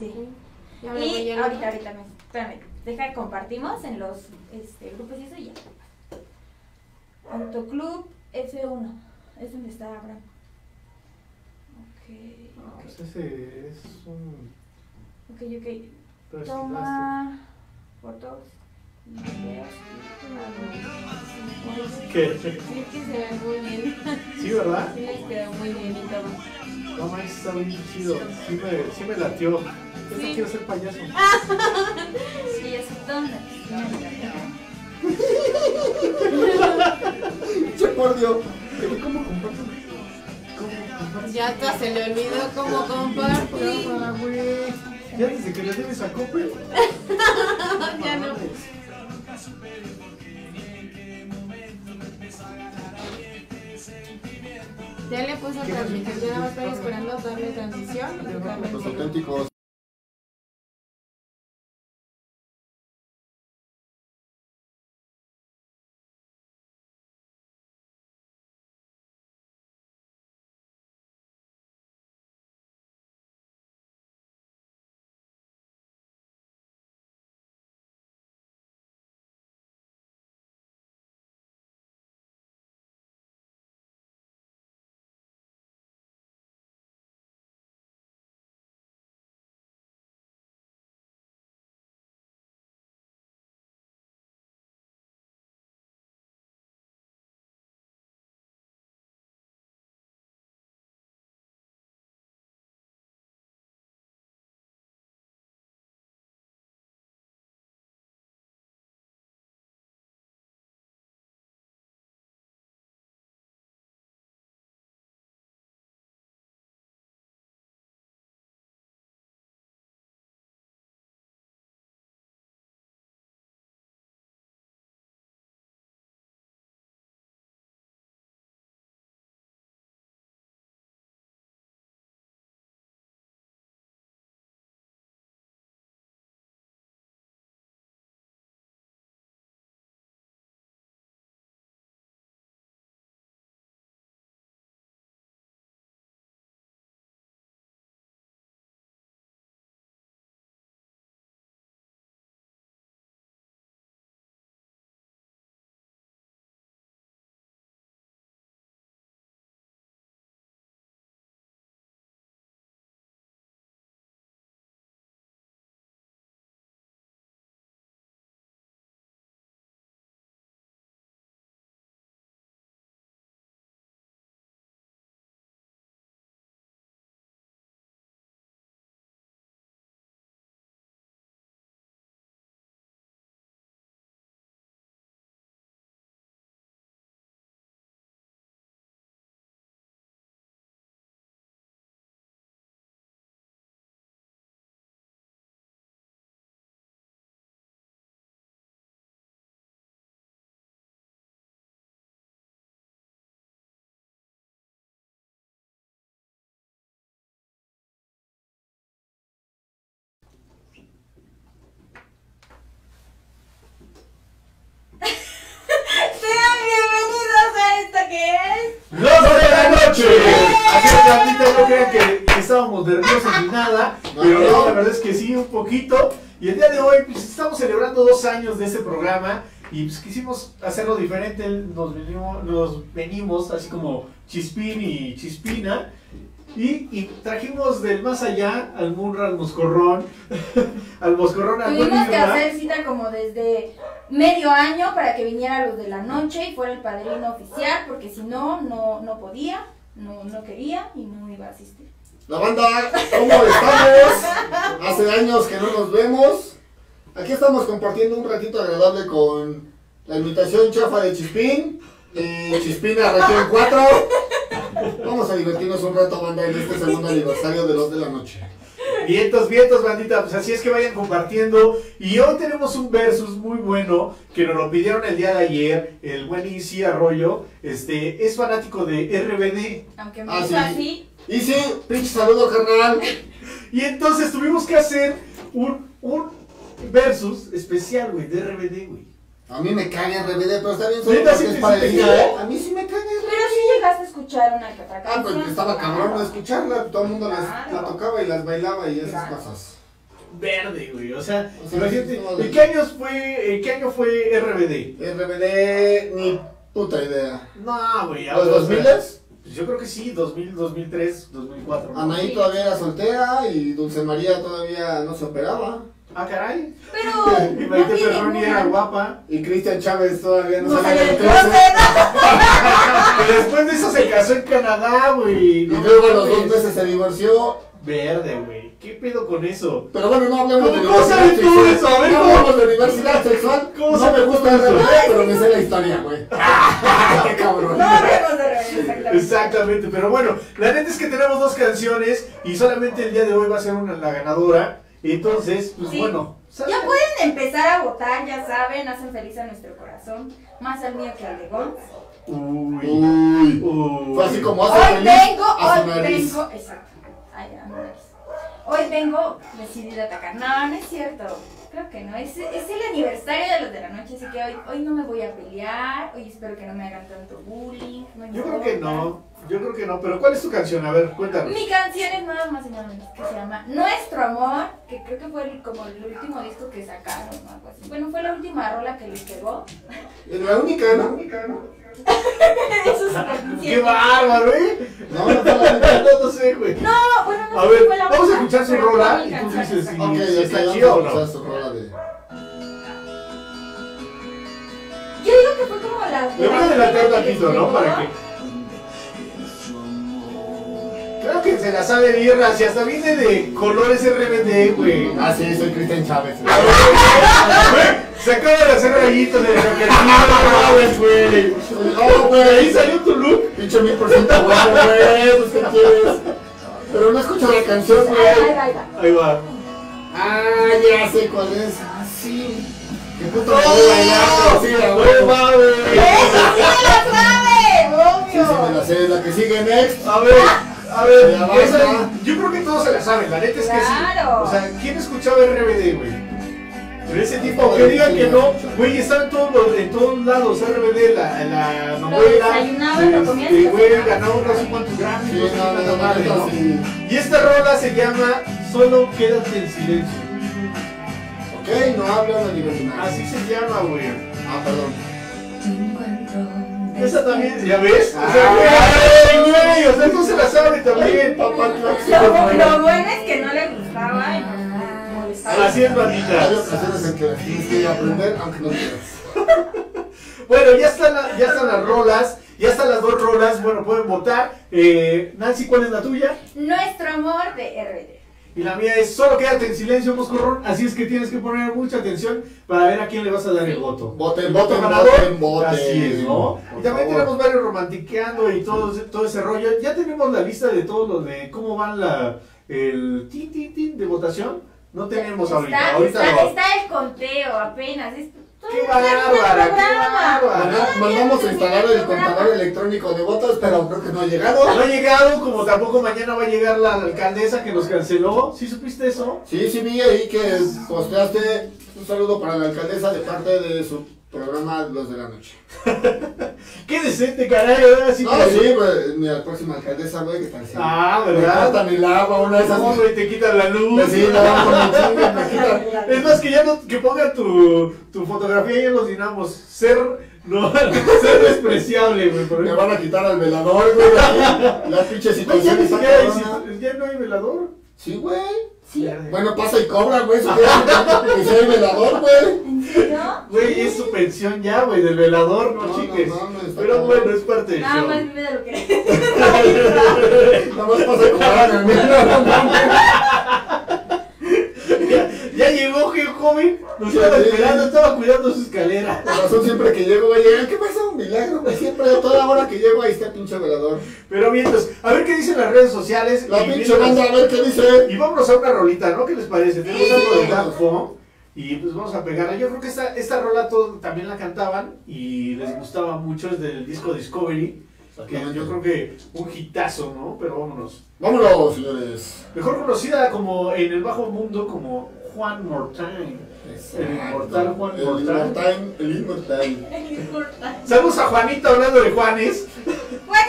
Ya me voy a ahorita, espérame, deja que compartimos en los grupos y eso y ya. Autoclub F1, es donde está Abraham. No, pues ese es un... Ok. Toma fotos, videos. ¿Qué? Sí, que se ve muy bien. Sí, ¿verdad? Sí, les quedó muy bien y todo. No manches, está bien chido. Sí me latió. Yo sí quiero ser payaso. Sí, es tonta. Che, por Dios. ¿Cómo comparto? Ya hasta se le olvidó cómo compartir. Ya desde que le debes a Coppel. Ya no. Ya le puso transmisión, ya nada más estoy esperando darle transición. Los auténticos. Así es, Blandita, no crean que estábamos nerviosos ni nada, pero no, la verdad es que sí, un poquito. Y el día de hoy pues, estamos celebrando 2 años de este programa y pues quisimos hacerlo diferente. Nos venimos así como Chispín y Chispina y trajimos del más allá al Munra, al Moscorrón, al Moscorrón, al Tuvimos que hacer cita como desde medio año para que viniera los de la noche y fuera el padrino oficial, porque si no, no podía, no quería y no iba a asistir. La banda, ¿cómo estamos? Hace años que no nos vemos. Aquí estamos compartiendo un ratito agradable con la invitación chafa de Chispín y Chispina región 4. Vamos a divertirnos un rato, banda, en este segundo aniversario de los de la noche. Vientos, vientos, bandita, pues así es que vayan compartiendo. Y hoy tenemos un versus muy bueno que nos lo pidieron el día de ayer. El buen Easy Arroyo, es fanático de RBD. Aunque me hizo así. Easy, pinche saludo, carnal. Y entonces tuvimos que hacer un versus especial, güey, de RBD, güey. A mí me caga RBD, pero está bien, solo ¿Sí, porque sí, es sí, para sí, el sí, día, ¿eh? A mí sí me caga RBD. Pero sí llegaste a escuchar una que otra canción. Pues estaba cabrón no escucharla, todo el mundo la tocaba y las bailaba y esas Claro. cosas. verde, güey. O sea, O sea, imagínate, no, ¿en qué año fue RBD? RBD, ni puta idea. No, güey. ¿Los o sea, 2000s? pues yo creo que sí, 2000, 2003, 2004. ¿no? Anaí todavía era soltera y Dulce María todavía no se operaba. Ah, caray. Pero Y no Maite tiene Perroni era ninguna. guapa. Y Cristian Chávez todavía no No salía salió del del closet. closet. Pero después de eso se casó en Canadá, güey. Y No luego a los mames. 2 meses se divorció. Verde, güey. ¿Qué pedo con eso? Pero bueno, no hablemos de ¿Cómo sabes tú sexual. eso? A ver, No ¿cómo? hablemos de diversidad sexual. ¿Cómo No sabes me gusta tú eso? RBD, pero me sé la historia, güey. Qué cabrón. No hablemos de revés, exactamente. Exactamente, pero bueno, la neta es que tenemos 2 canciones y solamente el día de hoy va a ser la ganadora. Entonces, pues Sí. bueno. Ya pueden empezar a votar, ya saben, hacen feliz a nuestro corazón. Más al mío que al de Gons. Uy. Uy. Fue así como hace Hoy feliz vengo, a su hoy nariz. vengo, exacto. Ay, a mi nariz. Hoy vengo decidida a atacar. No, no es cierto. Creo que no. Es el aniversario de los de la noche, así que hoy no me voy a pelear. Hoy espero que no me hagan tanto bullying. No Yo creo importa. que no, yo creo que no, pero ¿cuál es tu canción? A ver, cuéntanos. Mi canción es nada más y nada menos que se llama Nuestro Amor, que creo que fue como el último disco que sacaron o algo así. Bueno, fue la última rola que les pegó. Es la única, ¿no? Eso es ¡Qué bárbaro, eh! No, no fue la única. No sé, güey. No, bueno, no A sé ver, si fue la vamos a última, escuchar su pero fue rola mi y tú canción, dices exacto. Ok, si ya está está chido o chido no. su rola de... Yo digo que fue como la. Le voy a adelantar tantito, ¿no? Para que. Creo que se la sabe birra, si hasta viene de colores RBD, güey. Ah, sí, soy Cristian Chávez. Se acaba de hacer rayitos de Chávez, güey. No, Ahí güey. salió tu look. Pinche 1000% guapo, güey. Pues, ¿qué quieres? Pero no escucho la canción, Ahí güey. va, ahí va. Ahí va. Ah, ya sé cuál es. Ah, sí. Qué puto me voy bailando. Sí, la ¡No güey. mames! ¡Esa sí me la sabe! Sí, sí, me ¡Obvio! la sé. La que sigue next. A ver, Ya va, esa- ya. yo creo que todos se la saben, la neta es que sí. Claro. O sea, ¿quién escuchaba RBD, güey? Pero ese tipo, que digan que no, güey, está en todos lados, RBD, la novela. desayunaban, lo comían y lo güey, cenaban. ganó no sé cuántos Grammys, Sí, no sé cuánta no, madre, ¿no? sí. Y esta rola se llama Solo Quédate en Silencio. Ok, no hablan de libertad. Así se llama, güey. Ah, perdón. Esa también, ¿ya ves? O Ah. sea, güey, o sea, no se la sabe también. Papá, Lo bueno es que no le gustaba y no molestaba. Así es, bandita. Hay ocasiones en que las tienes que aprender, aunque no quieras. Bueno, ya están las rolas, ya están las 2 rolas, bueno, pueden votar. Nancy, ¿cuál es la tuya? Nuestro Amor de RBD. Y la mía es Solo Quédate en Silencio, Moscorrón, así es que tienes que poner mucha atención para ver a quién le vas a dar el voto. Voten, El voto voten, ganador, voten, voten. así es, ¿no? Por Y también favor. tenemos varios romantiqueando y todo ese rollo. Ya tenemos la lista de todos los de cómo van el tin de votación. No tenemos ahorita no. Está el conteo apenas. ¡Qué bárbara, qué bárbara! Mandamos a instalar el contador electrónico de votos, pero creo que no ha llegado. No ha llegado, como tampoco mañana va a llegar la alcaldesa que nos canceló. ¿Sí supiste eso? Sí, sí vi ahí que posteaste un saludo para la alcaldesa de parte de su programa Los de la Noche. ¡Qué decente, caray! Ahora sí No, que- sí, pues, mi próxima alcaldesa, güey, que tal si Ah, me ¿verdad? cortan el agua, una de esas. No, güey, te quitan la luz. Pues sí, no, con el chingue, me quitan. Es más, que ya no, que pongan tu fotografía ahí en los dinamos. Ser despreciable, güey. por Me ejemplo. van a quitar al velador, güey, aquí. La pinche No, ya situación ni está siquiera hay, cabrona. ya no hay velador. Sí, güey. Sí. Bueno, pasa y cobra, güey. Si quieres que sea el velador, güey. ¿En serio? Güey, es su pensión ya, güey, del velador, no, No, chiques. no, no, está Pero cabrón. bueno, es parte del Nada show. más vive de lo que. Nada más pasa y cobra, güey. Ya llegó, joven. Nos Sí, estaba sí. esperando, estaba cuidando su escalera. Por razón, siempre que llego, güey, llegan, ¿qué pasa? Un milagro, güey. Siempre, a toda hora que llego, ahí está el pinche velador. Pero mientras, a ver qué dicen las redes sociales. La y pinche mientras- banda, a ver qué dice. Y vámonos a una rolita, ¿no? ¿Qué les parece? Tenemos algo de Sí. Daft Punk y pues vamos a pegarla. Yo creo que esta rola todos también la cantaban y les gustaba mucho, es del disco Discovery, que yo creo que un hitazo, ¿no? Pero vámonos. Vámonos, señores. Mejor conocida como en el bajo mundo como Juan Mortain. El inmortal Juan El Mortal. inmortal. El inmortal. Saludos a Juanita hablando de Juanes.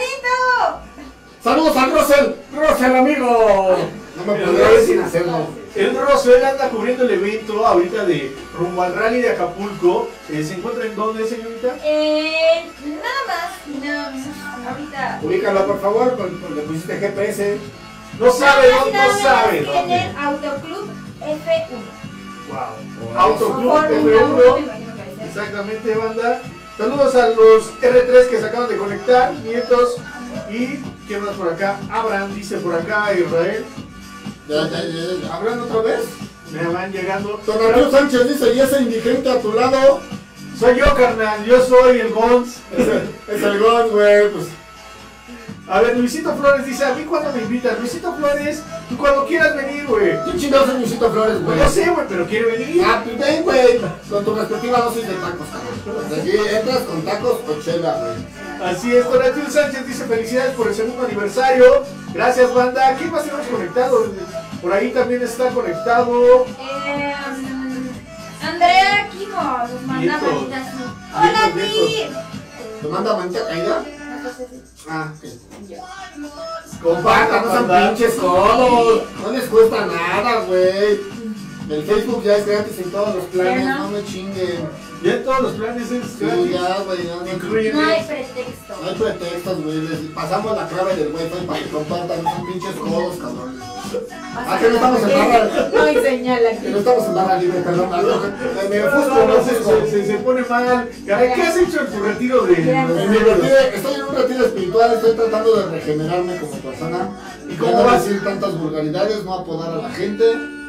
¡Juanito! Saludos a Russell. Russell, amigo. No me podría ir sin hacerlo. El Rosel anda cubriendo el evento ahorita de rumbo al rally de Acapulco. ¿Se encuentra en dónde, señorita? Nada más. Ahorita. Ubícalo, por favor, le pusiste GPS. No sabe dónde, Nada no más sabe en dónde. el Autoclub F1. Wow. Autoclub Fórmula F1. 1, me imagino que es. Exactamente, banda. Saludos a los R3 que se acaban de conectar, nietos. Y ¿quién más por acá? Abraham dice por acá, Israel. ¿Hablan otra vez? Me van llegando. Don Arturo Sánchez dice, y ese indigente a tu lado. Soy yo, carnal, yo soy el Gons. Es el gol, güey, pues. A ver, Luisito Flores dice, ¿a mí cuándo me invitan? Luisito Flores, tú cuando quieras venir, güey. ¿Quién chingados es Luisito Flores, güey? No sé, güey, pero quiere venir. Ah, pues ven, güey, con tu respectiva dosis de tacos, cabrón. De aquí entras con tacos o chela, güey. Así es, Donatil Sánchez dice, felicidades por el segundo aniversario. Gracias, banda. ¿Quién más tenemos conectado? Por ahí también está conectado. Andrea Kimo nos manda Nietos. manitas. Hola, Nietos, Ti. ¿Te manda manita caída? No sé si- Ah, ok. yo. Compartan, no sean banda. pinches codos. No les cuesta nada, güey. El Facebook ya es gratis en todos los planes, ¿Ya no? no me chinguen. Ya en todos los planes es Sí, gratis. ya, güey, ya no. Incluye. No hay pretexto. No hay pretextos, güey. Les pasamos la clave del wifi para que compartan, no son pinches codos, cabrón. Ah, que no estamos en barra. No hay señal Que aquí. no estamos en barra libre, perdón. Me No, ofusco, no, me ofusco. se pone mal. Caray, ¿qué has hecho en tu retiro de... En mi retiro, estoy en un retiro espiritual, estoy tratando de regenerarme como persona. ¿Y cómo Ya no vas? decir tantas vulgaridades, no apodar a la gente.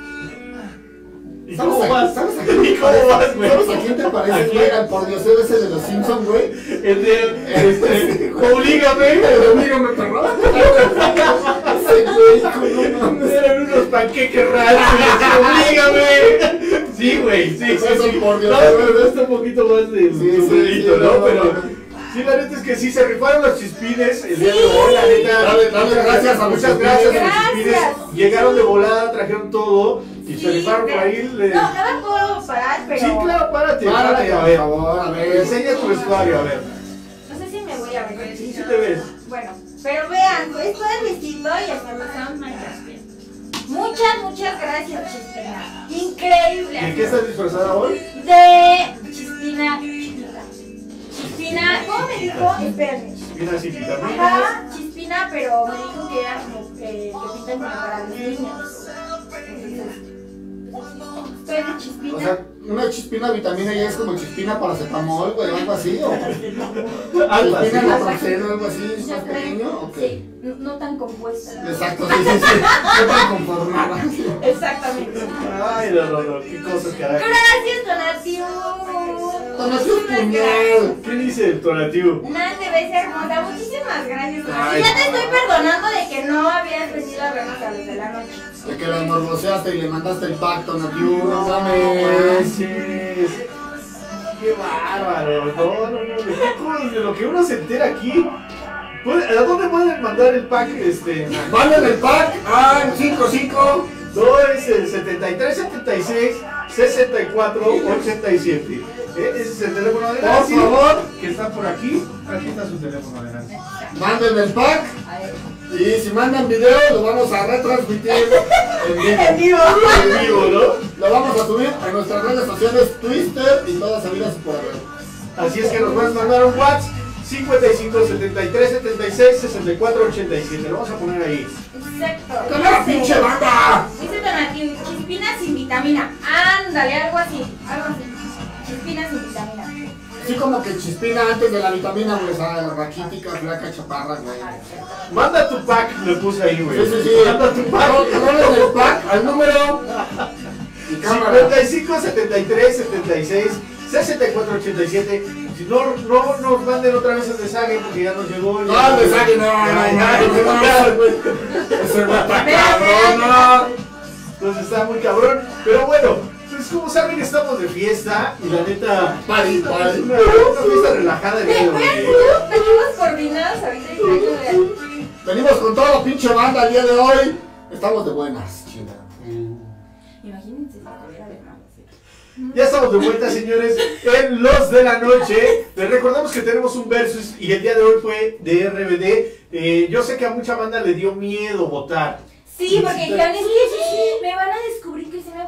¿Y cómo vas? ¿Sabes a ¿Y quién te cómo parece? vas, güey? ¿Sabes a quién te parece, güey? Al pordiosero ese de los Simpsons, güey. El de... Oblígame. Oblígame, perro. Ese güey, no mames. Eran unos panqueques raros. Oblígame. Sí, güey, sí, sí, Eso, sí. por Dios. No, pero está un poquito más de Sí, sombrerito, sí, ¿no? no, Pero... no. Sí, la neta es que sí, se rifaron los chispines el día de hoy, la neta. Dale gracias a los Muchas gracias a los Gracias. chispines. Llegaron de volada, trajeron todo y se Sí, rifaron por ahí. No, no me puedo parar, pero. Sí, claro, párate, Párate, a por ver. favor, a ver. Enseña tu vestuario, a ver. No sé si me voy a ver. Sí, sí te ves. Bueno, pero vean, pues todo el vestido y hasta pasamos Minecraft. Muchas gracias, Chispina. Increíble. ¿De qué estás disfrazada hoy? De Chispina chiquita. Chispina, ¿cómo me dijo? Espérame. Chispina sin vitaminas. Ajá, Chispina, pero me dijo que era como que pintan como para los niños. Estoy de Chispina. O sea, una chispina vitamina ya es como chispina paracetamol, güey, algo así, o Algo así. chispina naproxeno, algo así, es más Yo creo- pequeño, ok. Sí, no tan compuesta. Exacto, sí, no tan conformada. Exactamente. Ay, no, qué cosas, caray. Gracias, Donatio. Donatio Muchísimas puñal. ¿Qué dice el Tonatiuh? Nada, te ves hermosa. Muchísimas gracias, Donatio. Ay, Ya te no. estoy perdonando de que no habías venido a vernos a los de la noche. De que la morboseaste y le mandaste el pacto, Donatio, no No mames. manches. Qué bárbaro. No. ¿De qué cosas? De lo que uno se entera aquí. ¿A dónde pueden mandar el pack? Manden el pack al 55. No, es el 7376 6487. Ese es el teléfono de Por Nancy, favor. que está por aquí. Aquí está su teléfono de Nancy. Manden el pack. A ver. Y si mandan video, lo vamos a retransmitir en vivo. En vivo. En vivo, ¿no? Lo vamos a subir a nuestras redes sociales, Twitter y todas sabidas por haber. Así es que nos pueden mandar un WhatsApp 55 73 76 64 87. Lo vamos a poner ahí. Exacto. ¡Con la pinche banda! Dice Donatio, chispina sin vitamina. Ándale, algo así. Chispina sin vitamina. Así como que chispina antes de la vitamina, güey, esa raquítica, flaca, chaparra, güey. Manda tu pack, le puse ahí, güey. Sí, sí, sí. Manda tu pack. Manden el pack al número. Y cámara. 55 73 76 64 87. Si no nos manden otra vez el mensaje porque ya nos llegó. No, el mensaje, no, güey. Ese güey está cabrón, no. Entonces está muy cabrón. Pero bueno, pues como saben, estamos de fiesta y la neta. Pari, Es pari. una fiesta relajada el día de hoy. Venimos coordinados ahorita y hay que ver. Venimos con toda la pinche banda el día de hoy. Estamos de buenas, chingada. Imagínense si estuviera de malo. Ya estamos de vuelta, señores, en Los de la Noche. Les recordamos que tenemos un versus y el día de hoy fue de RBD. Yo sé que a mucha banda le dio miedo votar. Sí, porque dijeron, es que me van a descubrir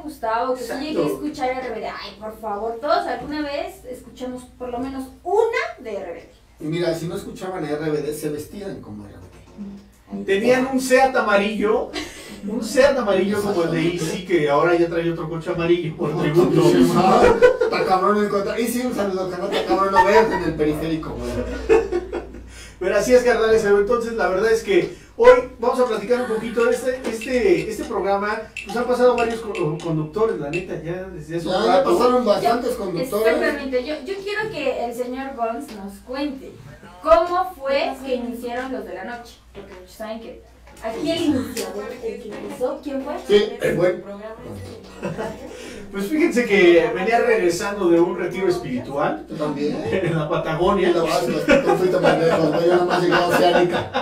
gustaba o que sí Exacto. llegué a escuchar RBD. Ay, por favor, todos alguna vez escuchamos por lo menos una de RBD. Y mira, si no escuchaban RBD, se vestían como RBD. Tenían un Seat amarillo como el de Easy, que ahora ya trae otro coche amarillo por tributo. Está cabrón encontrar. Y sí, un saludo, carnal, está cabrón no verte en el periférico, güey. Pero así es, carnales. Entonces, la verdad es que hoy vamos a platicar un poquito de este programa. Nos han pasado varios conductores, la neta, ya desde hace un Ya rato. pasaron bastantes conductores. Exactamente, yo quiero que el señor Bones nos cuente cómo fue que iniciaron los de la noche. Porque muchos saben que aquí el iniciador, el que empezó, ¿quién fue? Sí, el buen. Pues fíjense que venía regresando de un retiro espiritual Tú también. en la Patagonia. La base, los fuiste más lejos, güey, yo nada más llegué a Oceánica.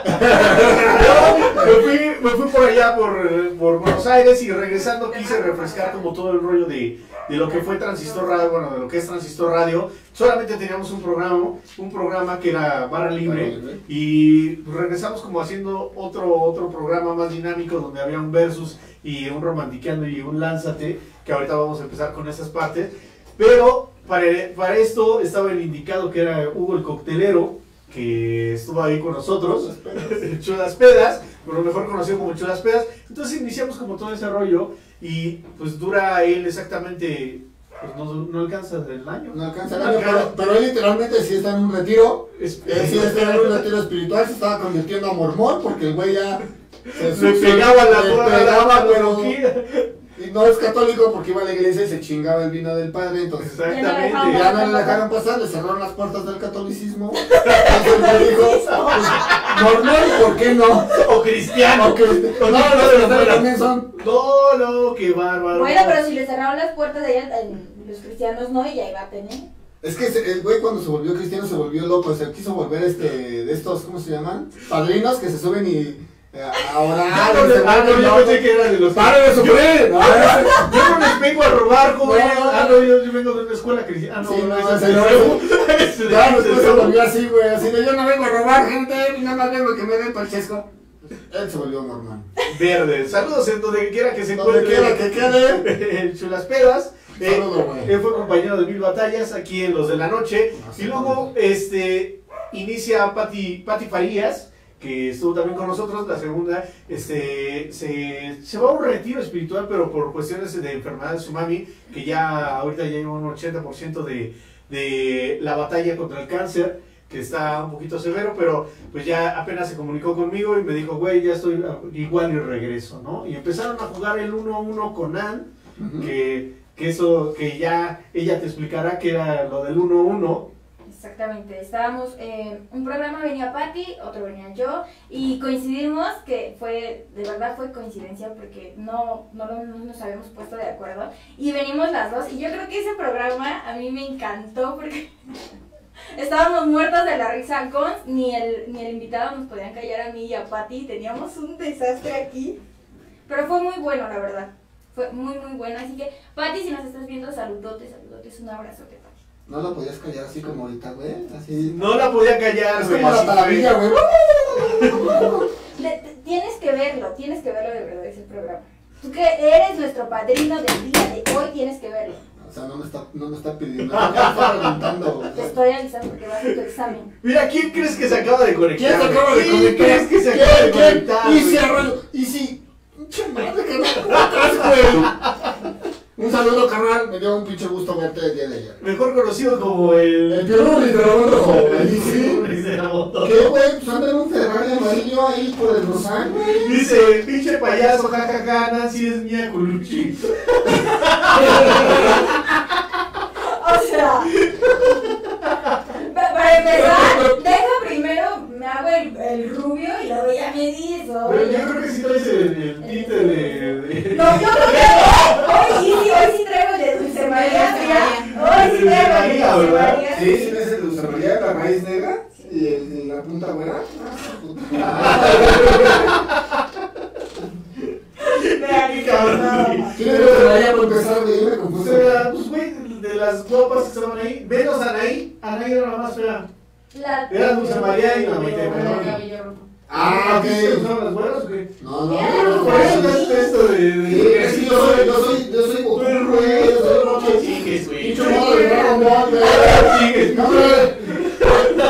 Me fui por allá, por Buenos Aires, y regresando quise refrescar como todo el rollo de lo que fue Transistor Radio, bueno, de lo que es Transistor Radio. Solamente teníamos un programa que era Barra Libre, y regresamos como haciendo otro programa más dinámico donde había un versus y un romantiqueando y un lánzate, que ahorita vamos a empezar con esas partes. Pero para esto estaba el indicado, que era Hugo el Coctelero, que estuvo ahí con nosotros, Chulas Pedas, pero mejor conocido como Chulas Pedas. Entonces iniciamos como todo ese rollo, y pues dura él exactamente, pues no alcanza el año. No alcanza el año, pero él literalmente sí está en un retiro. Sí está en un retiro espiritual, se estaba convirtiendo a mormón porque el güey ya Se pegaba la pero teología. y no es católico porque iba a la iglesia y se chingaba el vino del padre, entonces Exactamente. ya no le dejaron pasar, le cerraron las puertas del catolicismo. Entonces le dijo, pues, mormón, ¿por qué no? O cristiano. No, los cristianos también son. No, qué bárbaro. Bueno, pero si le cerraron las puertas de allá, los cristianos no, y ahí va a tener. Es que el güey cuando se volvió cristiano se volvió loco, se quiso volver de estos, ¿cómo se llaman? Padrinos que se suben y a orar. Yo pensé que era de los... ¡Pare de sufrir! Yo no les vengo a robar, joven. Yo vengo de una escuela cristiana. Sí, no, ese ya después se volvió así, güey, así de yo no vengo a robar gente, nada más vengo a que me den palchesco. Él se volvió normal. Verde. Saludos en donde quiera que se Donde encuentre. quiera que quede. En Chulas Pedas. Saludos, güey. Él fue compañero de 1000 batallas aquí en Los de la Noche. Y luego inicia Pati Farías, que estuvo también con nosotros. La segunda se va a un retiro espiritual, pero por cuestiones de enfermedad de su mami, que ya ahorita ya lleva un 80% de la batalla contra el cáncer, que está un poquito severo, pero pues ya apenas se comunicó conmigo y me dijo, güey, ya estoy igual y regreso, ¿no? Y empezaron a jugar el 1-1 con Ann, que eso, que ya ella te explicará que era lo del 1-1. Exactamente, estábamos, un programa venía Pati, otro venía yo, y coincidimos, que de verdad fue coincidencia porque no nos habíamos puesto de acuerdo, y venimos las dos, y yo creo que ese programa a mí me encantó porque estábamos muertos de la risa, ni el invitado nos podían callar a mí y a Pati, teníamos un desastre aquí, pero fue muy bueno, la verdad, fue muy muy bueno, así que Pati, si nos estás viendo, saludotes, un abrazote, Pati. No lo podías callar así como ahorita, güey, así. No la podía callar, Es güey. como la así talavilla, fue. güey. Tienes que verlo de verdad ese programa. Tú que eres nuestro padrino del día de hoy, tienes que verlo. O sea, no me está pidiendo, no me está preguntando. Te estoy avisando porque vas a tu examen. Mira, ¿quién crees que se acaba de conectar? ¿Quién se acaba de ¿Quién conectar? crees que se acaba de conectar? Y si güey? arroyo, y si. Pinche madre, carnal, ¿cómo estás, güey? Un saludo, carnal, me dio un pinche gusto verte el día de ayer. Mejor conocido como el... El Pierrurri de Ramón Rojo, güey. El Sí. Pierrurri de Ramón Rojo. ¿Qué, güey? Pues anda en un Ferrari amarillo ahí por el Rosal, güey. Dice, pinche payaso, jajaja, Nancy es mía Colucci. O sea, para empezar, deja primero, me hago el rubio y luego ya me dices. Pero yo creo que sí traes el tinte de... No, yo creo que hoy sí traigo el de Dulce María, mira. Hoy sí traigo el de Dulce María. Sí, sí, es el Dulce María, la raíz negra y la punta güera. Qué cabrón. ¿Quién es Dulce María por empezar, güey? Yo me O confuse. sea, pues güey, de las guapas que estaban ahí, menos Anaí era la más fea. Era Dulce María y la Maite Perroni. Ah, ok. ¿Son las buenas o qué? No, no, Por eso no es esto de... Sí, es que yo soy Goku, güey, yo soy Roche. Sigues, güey. Pinche modo de Dragon Ball, güey. Sigues. No, güey. No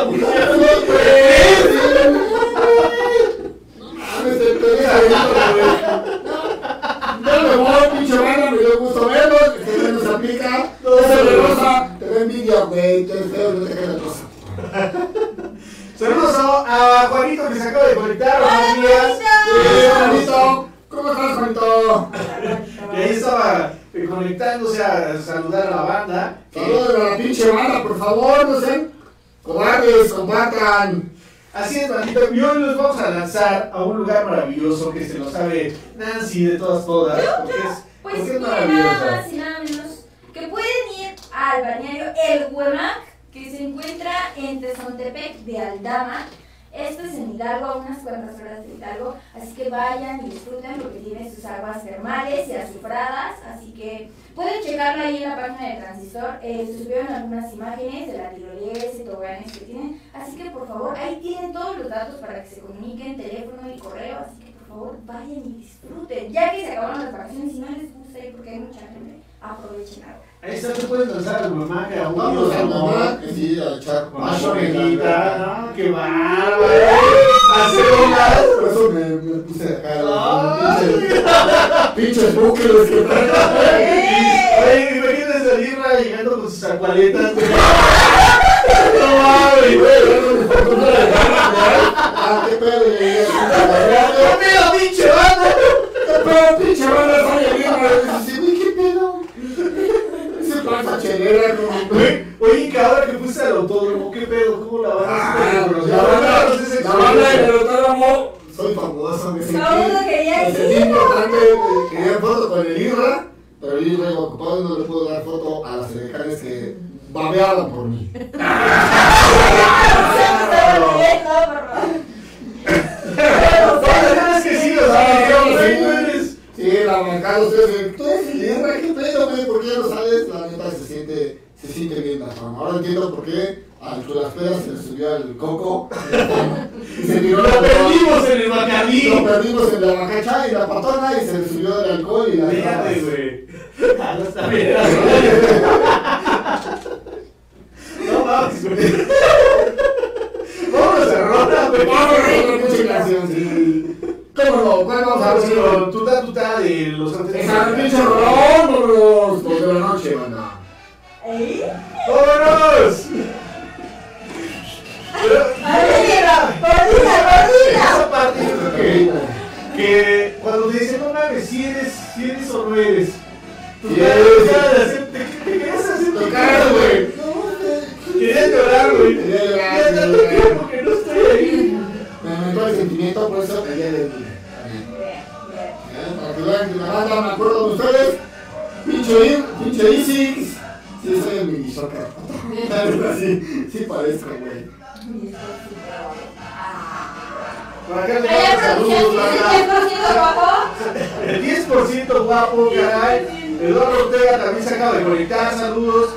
mames, te estoy güey. No me voy, pinche banda, me dio gusto verlos, que no se aplica. Esa de rosa, te da envidia, güey, te feo, no te queda cosa. Saludos a Juanito que se acaba de conectar. Buenos días. Juanito. ¿Cómo estás, Juanito? Que ahí estaba conectándose a saludar a la banda. Saludos a la pinche banda, por favor, no sean cobardes, compartan. Así es, bandita. Y hoy nos vamos a lanzar a un lugar maravilloso que se lo sabe Nancy de todas, porque Pues es nada maravilloso. más y nada menos que pueden ir al balneario El Huemac, que se encuentra en Tezontepec de Aldama. Esto es en Hidalgo, a unas cuantas horas de Hidalgo, así que vayan y disfruten porque tiene sus aguas termales y azufradas, así que pueden checarlo ahí en la página de Transistor. Se subieron algunas imágenes de la tirolesa y toboganes que tienen, así que por favor, ahí tienen todos los datos para que se comuniquen, teléfono y correo, así que por favor vayan y disfruten, ya que se acabaron las vacaciones, si no les gusta ir porque hay mucha gente, aprovechen ahora. Ahí está, tú puedes lanzar al mamá que a un Vamos día a de amor. mamá, que sí, a echar Más orejita, ¿no? ¡Qué bárbaro! Hacer olas. Por eso me puse acá, pinches bucles que traen. Oye, imagínate salir llegando con sus acualetas. No mames, güey. Ah, qué pedo, ¡Qué pedo, pinche banda! qué pedo, pinche banda, sale bien, güey, qué pedo. Ese panza chelera, como. Oye, que ahora que fuiste al autódromo, ¿qué pedo? ¿Cómo la vas a hacer? La banda del autódromo, soy famoso, me sentí. Todo lo quería Me decir. sentí importante, quería foto con el Irra, pero el Irra iba ocupado y no le puedo dar foto a las edecanes que babeaban por mí. ¿Sabes que sí? O sea, Sí, la bancada, ustedes, tú eres el Irra, qué pedo, güey, ¿por qué ya no sales? La neta se siente bien la fama. Ahora entiendo por qué a las pedas se le subió el coco y se tiró Lo perdimos en el Bacardí. Lo perdimos en la bacacha y la patona y se le subió el alcohol y la Fíjate, güey. No está bien. No mames, güey. Vámonos a Rona, güey. Vamos a ver otra pinche canción, sí. ¿Cómo no? ¿Cuál vamos a ver? Tuta de los antes. Esa pinche rolón, los de la noche, banda. ¡Vámonos! Esa parte yo creo que cuando te dicen, no mames, si eres o no eres. Tu cara de hacer, te querías hacer tu cara, güey. Querías llorar, güey. Quería llorar, Ya tanto quería llorar. tiempo que no estoy ahí. Me aumentó el sentimiento, por eso quería de mí. Para que vean que la banda, me acuerdo de ustedes. Pinche Easy. Sí, soy el mini shocker. Sí parezco, güey. Por acá le damos saludos, banda. El 10% guapo, caray. Eduardo Ortega también se acaba de conectar. Saludos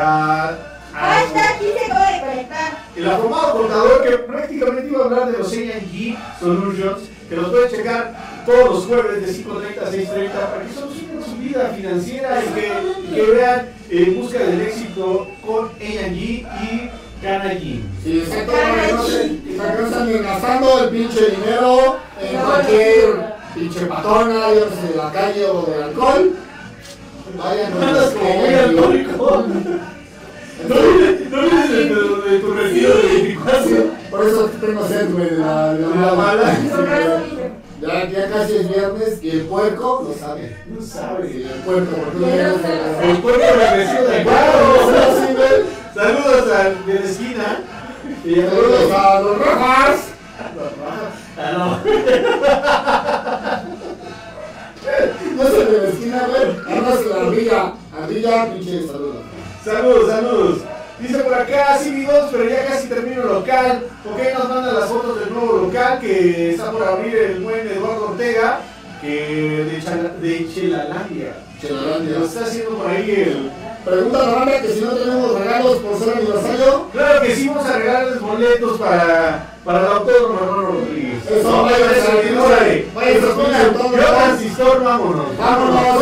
Aquí se acaba de conectar. el afamado contador que prácticamente iba a hablar de los A&G Solutions, que los pueden checar todos los jueves de 5:30 a 6:30 para que solucionen su vida financiera y que vean en busca del éxito con A&G y Canagin. Sí, exacto, para que no se anden gastando el pinche dinero en cualquier pinche patona, ya sea de la calle o del alcohol. Vayan Andas como muy alcohólico. No vienes de tu retiro de 24. Por eso tengo sed, güey, de la mala. Ya casi es viernes y el puerco lo sabe. No sabe. Sí, el puerco, porque El cuerpo regresó de acuerdo. Saludos al de la esquina. Y saludos a los Rajas. No es el de la esquina, güey. Además la ardilla, pinche saludos. Saludos. Dice por acá, sí, amigos, pero ya casi termino el local. Ok, nos mandan las fotos del nuevo local que está por abrir el buen Eduardo Ortega, que de Chelalandia. Lo está haciendo por ahí Pregunta a la banda que si no tenemos regalos por ser aniversario. Claro que sí, vamos a regalarles boletos para el autódromo Manolo Rodríguez. Eso, no, vayan a salir, órale. vayan a salir, Yo transistor, vámonos. Vámonos.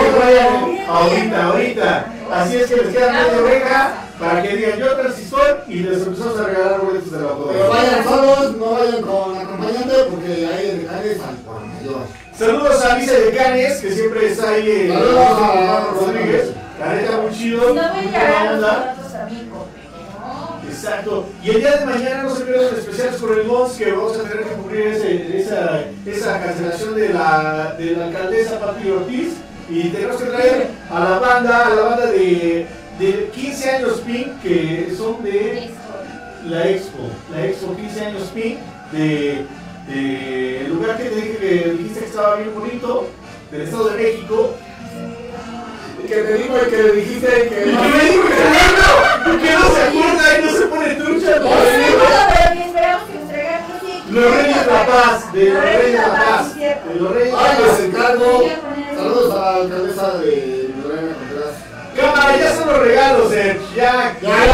Ahorita. Así es que les queda media oreja para que digan yo transistor y les empezamos a regalar boletos del Pero autódromo. vayan solos, no vayan con acompañante porque ahí el dejarles al por mayor. Saludos a Alicia de Canes, que siempre está ahí en Saludos a Manolo Rodríguez. La neta, muy chido. Si no me buena llegaron los onda. boletos a mí, ¿no? Exacto. Y el día de mañana no se pierdan especiales por el MONS, que vamos a tener que cubrir esa cancelación de la alcaldesa Pati Ortiz. Y tenemos que traer a la banda de 15 años Pink, que son de la Expo 15 años Pink, el lugar que te dije que dijiste que estaba bien bonito, del Estado de México. Que te digo y que le dijiste que Y me dijo que no se acuerda y no se pone trucha. Pero esperamos que nos traigan cosas. Los Reyes de la Paz, de los Reyes de la Paz, cierto. de los Reyes de ay, la les Paz. encargo. Saludos a la alcaldesa de Lorena Contreras. Cámara, ya son los regalos, ya.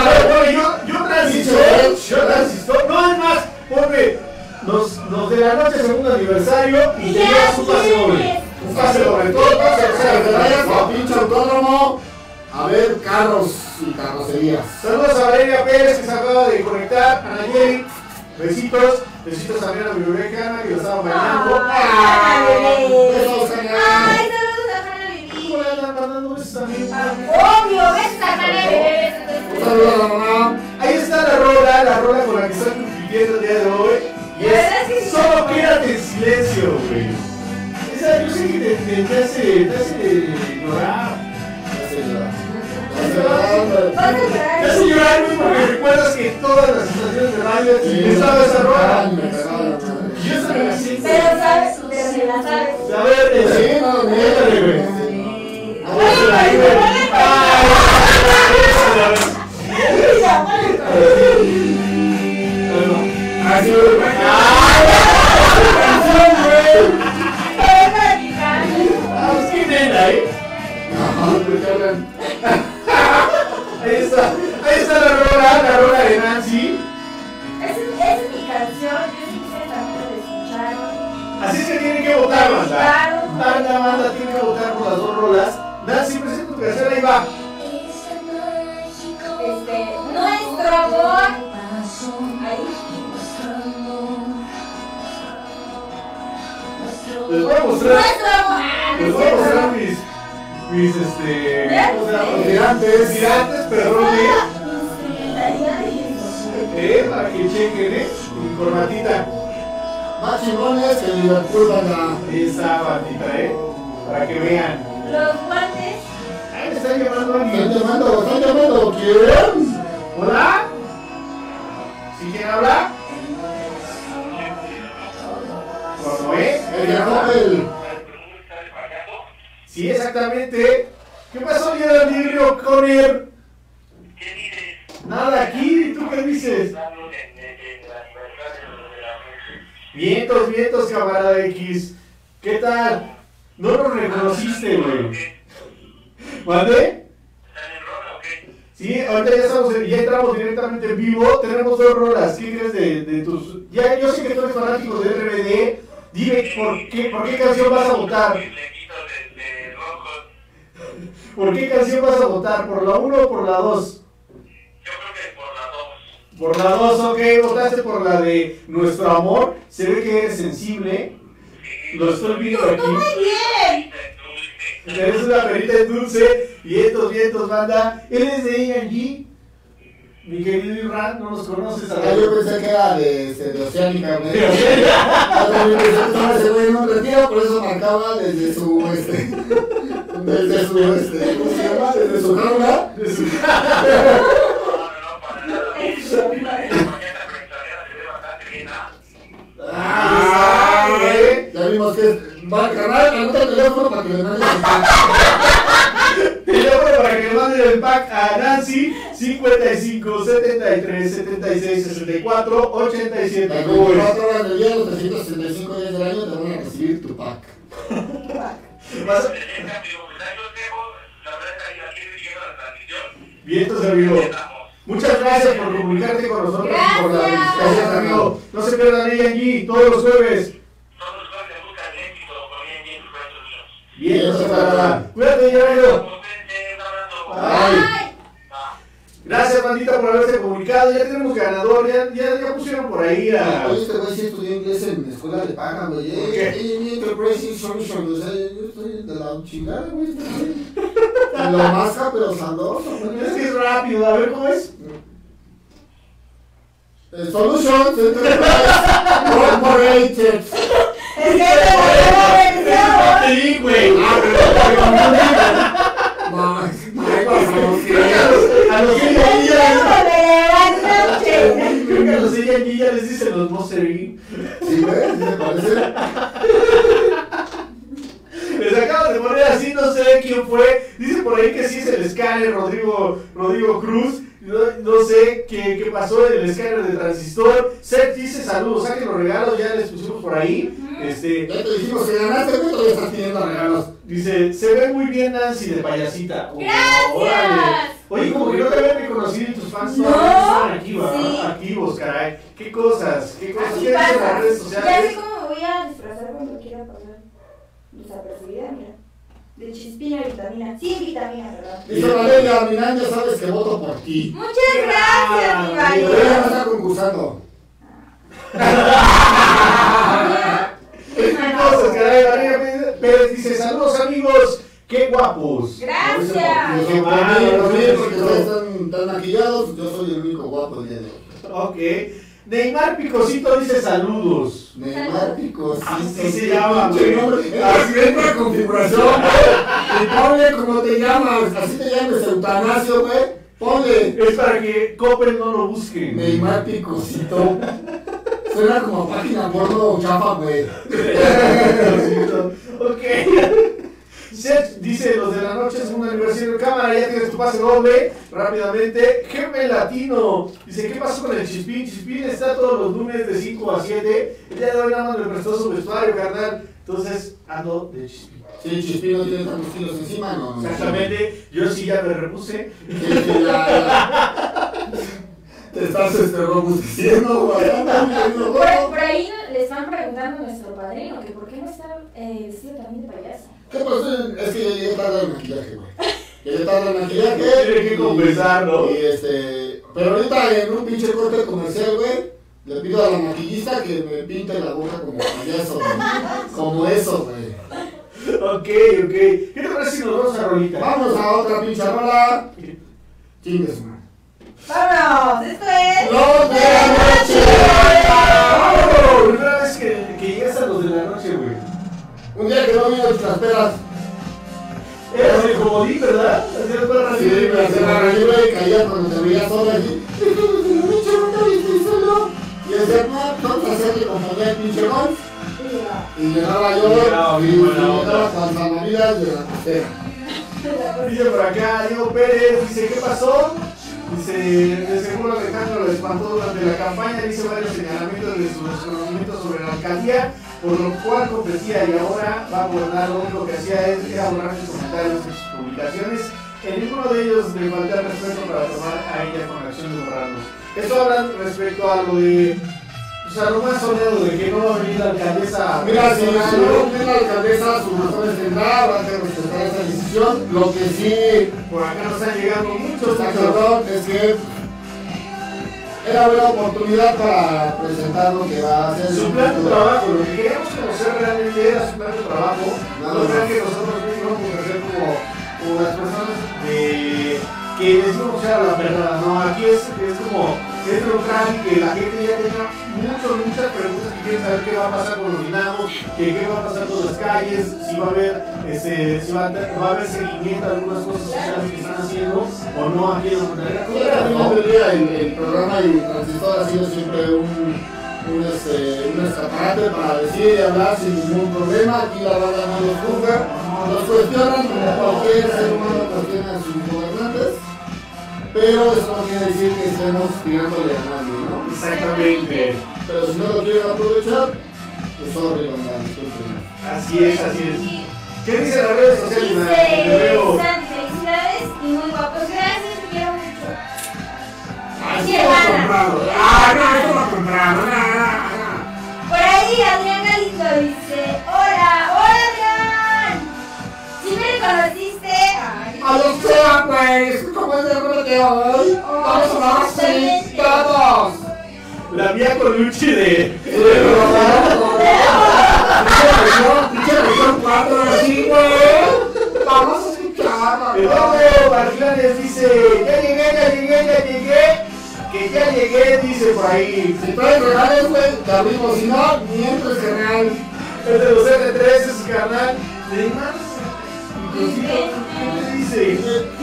Yo transistor, no es más, ponme, nos de la noche segundo aniversario y te llevas un pase doble. Un pase doble, todo O sea, que vayas a pase. pinche autódromo a ver carros y carrocerías. Saludos a Valeria Pérez, que se acaba de conectar, a Nayeli, besitos también a mi bebé Hanna, que lo estaba bailando. Besos, Ay, Hanna. saludos a Hanna Vivi. ¿Cómo le andan mandando besos también? Obvio, besos a Hanna Un saludo Vivi. a la mamá. Ahí está la rola con la que están compitiendo el día de hoy. Y La verdad es que es sí. Solo quédate en silencio, güey. Esa yo sé que te hace llorar. Te hace llorar, güey, porque recuerdas que en todas las estaciones de radio estaba esa rola. Y yo se me la sé. Pero sabes, pero se la sabes. A ver, Sí, no, no, métale, güey. Ay, Así Ahí está la rola de Nancy. Esa es mi canción, yo sí quisiera también que la escucharon. Así es que tienen que votar, banda. Claro. Banda, tienen que votar por las dos rolas. Nancy, presenta tu canción, ahí va. Nuestro amor. Ahí. Les voy a mostrar. Nuestro amor. Les voy a mostrar mis ¿cómo se llama? Tirantes, perdón, para que chequen, mi corbatita. más chingones que Liverpool, banda. Esa batita, para que vean. Los guantes. Ahí me están llamando a ¿Están alguien. llamando? ¿Quién? ¿Hola? ¿Sí quién habla? ¿Con Noé? El de Robel. Sí, exactamente. ¿Qué pasó, Gerald Rio Conner? ¿Qué dices? Nada, aquí, ¿tú qué dices? Hablando del aniversario de la noche. Vientos, camarada X. ¿Qué tal? No nos reconociste, güey. ¿Mande? ¿Están en rola o qué? Sí, ahorita ya entramos directamente en vivo. Tenemos dos rolas. ¿Qué crees de tus...? Ya, yo sé que tú eres fanático de RBD. Dime, ¿por qué canción vas a votar? Flequito de rojos. ¿Por qué canción vas a votar? ¿Por la 1 o por la 2? Yo creo que por las dos. Por la 2, ok. Votaste por la de Nuestro Amor. Se ve que eres sensible. Lo estoy viendo aquí. Muy bien. Eres una perita dulce. Vientos, banda. Él es de A&G. Mi querido Irán, no nos conoces a Yo pensé que era de Oceánica, güey. De Oceánica. Yo también pensé que estaba ese güey en un retiro, por eso marcaba desde su, ¿cómo se llama? Desde su jaula. No, para nada. Porque esta trayectoria se ve bastante bien, ¿ah? Ya vimos que va a cargar, anota el teléfono para que le mandes el pack. Teléfono para que le manden el pack a Nancy. 55 73 76 64 87. Las ¿Cómo ves? 24 horas del día, los 365 días del año te van a recibir tu pack. Vas- En cambio, pues ahí los dejo. La verdad es que aquí viendo la transmisión. Bien, entonces, amigo. Muchas gracias por comunicarte con nosotros y por la felicitación, amigo. No se pierdan A&G todos los jueves. Todos los cuales buscan el éxito con bien sus Bien, entonces, cuídate, ya, amigo. Un abrazo. Bye. Gracias, bandita, por haberse comunicado. Ya tenemos ganador. Ya pusieron por ahí a. Oye, este güey sí estudió inglés en escuela de paga, güey. ¿Por qué? Enterprise Solution. O sea, yo estoy de la chingada, güey. Lo masca, pero sabroso, güey. Es que es rápido. A ver cómo es. Solutions Enterprise Corporated. Es que te la Sí, güey. A los A&G ya les dicen los Monster Inc. Sí, güey, ¿sí te parece? Les acabo de poner así, no sé quién fue. Dice por ahí que sí es el escáner Rodrigo Cruz. No sé qué pasó en el escáner de Transistor. Seth dice saludos, saquen los regalos, ya les pusimos por ahí. Ya te dijimos que ganaste, güey, todavía estás pidiendo regalos. Dice, se ve muy bien Nancy de payasita. ¡Gracias! Oye, como que no te habían reconocido y tus fans No, todavía estaban aquí, ¿verdad? sí. Activos, caray. ¿Qué cosas? ¿Qué Así dicen las pasa. redes Ya sociales? sé cómo me voy a disfrazar cuando quiera pasar desapercibida, mira. De chispina y vitamina. Sí, vitamina, ¿verdad? Dice Valeria, Minan, ya sabes que voto por ti. Muchas gracias, mi Pero ella no Valeria. está concursando. ¿Qué cosas, caray? María Pérez dice, saludos amigos, qué guapos. Gracias. Yo soy porque ustedes están maquillados, yo soy el único guapo el día de hoy. Ok. Neymar Picosito dice saludos. Neymar Picosito. Así se llama, Pinche güey. nombre. Así entra la configuración, güey. Y ponle como te llamas. Así te llames Eutanasio, güey. Ponle Es para que Coppel no lo busque. Neymar Picosito. Suena como página porno chafa, güey. Ok. Seth dice, los de la noche es un aniversario de cámara, ya tienes tu pase doble, rápidamente. Jefe Latino, dice, ¿qué pasó con el Chispín? Chispín está todos los lunes de 5 a 7, el día de hoy nada más me prestó su vestuario, carnal, entonces ando de Chispín. Sí, Chispín no tiene tantos kilos encima, no. Exactamente, yo sí ya me repuse. Sí, ya. Te estás robusteciendo, güey. Por ahí le están preguntando a nuestro padrino que por qué no está vestido también de payaso. ¿Qué pasó? Es que llegué tarde al maquillaje, güey. Llegué tarde al maquillaje. Tiene que compensar, ¿no? Pero ahorita en un pinche corte comercial, güey, le pido a la maquillista que me pinte la boca como payaso, güey. Como eso, güey. Ok. ¿Qué te parece si nos vamos a rolita? Vamos a otra pinche rola. Chingues, man. ¡Vámonos! Esto es... ¡Los de la noche! ¡Vámonos! Primera vez que llegas a los de la noche, güey. Un día que no vino nuestras peras. Eras el comodín, ¿verdad? Hacías para Sí, me hacía la relieve y caía cuando te veía sola aquí. Y decía, no, vamos a hacerle compañía al pinche Gon. Y llegaba yo, y llegaba con salvavidas de la costera. Dice por acá, Diego Pérez, dice, ¿qué pasó? Dice, de seguro Alejandro lo espantó durante la campaña, hizo varios señalamientos de sus desconocimientos sobre la alcaldía, por lo cual competía y ahora va a gobernar. Lo único que hacía era borrar sus comentarios en sus publicaciones. En ninguno de ellos le falta el respeto para tomar a ella con la acción de borrarlos. Esto habla respecto a lo de, o sea, lo más soleado de que no va a venir la alcaldesa. Mira, si no viene la alcaldesa, sus razones tendrá, va a tener que respetar esa decisión. Lo que sí, Por acá nos están llegando muchos está mensajes. cabrón, es que era buena oportunidad para presentar lo que va a hacer. Su plan de trabajo, lo que queríamos conocer realmente era su plan de trabajo. No crean que nosotros íbamos a ser como las personas que les íbamos a dar la verdad. No, aquí es como neutral y que la gente ya tenga muchas preguntas que quieren saber qué va a pasar con los dinamos, qué va a pasar con las calles, si va a haber si va a haber seguimiento a algunas cosas sociales que están haciendo o no aquí en la manera. Al final del día, el programa y Transistor ha sido siempre un escaparate para decir y hablar sin ningún problema. Aquí la banda no los juzga, los cuestionan como cualquier ser humano cuestiona a sus gobernantes, pero eso no quiere decir que estemos tirándole a nadie, ¿no? Exactamente. Pero si no lo quieren aprovechar, pues sobre banda, disculpen. Así es. ¿Qué dicen las redes sociales? Te Dice veo. Sandy, felicidades y muy guapos. Gracias, te quiero mucho. comprado. Ah, no, esto lo compraron. Por ahí Adrián Galindo dice, hola Adrián. ¿Sí me reconociste? Ay, A lo sea, pues, como es el rol de hoy, vamos a dar así todos. La mía con Luchi de. Pinche región 4, así, güey. Vamos a escuchar. Eduardo Barclanes dice, ya llegué. Que ya llegué, dice por ahí. Si traen regalos, güey, te abrimos. Si no, mientras, carnal. El de los R3 es su carnal. ¿De más? Inclusive, ¿qué dice?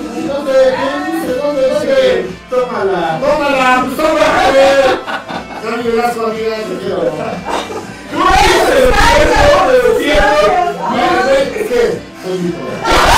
¿Dónde? Tómala. Tómala, pues tómala. Dame un brazo, amiga, te quiero. ¿Cómo dice? ¿De los tiempos? Mira, güey, es que soy mi poder.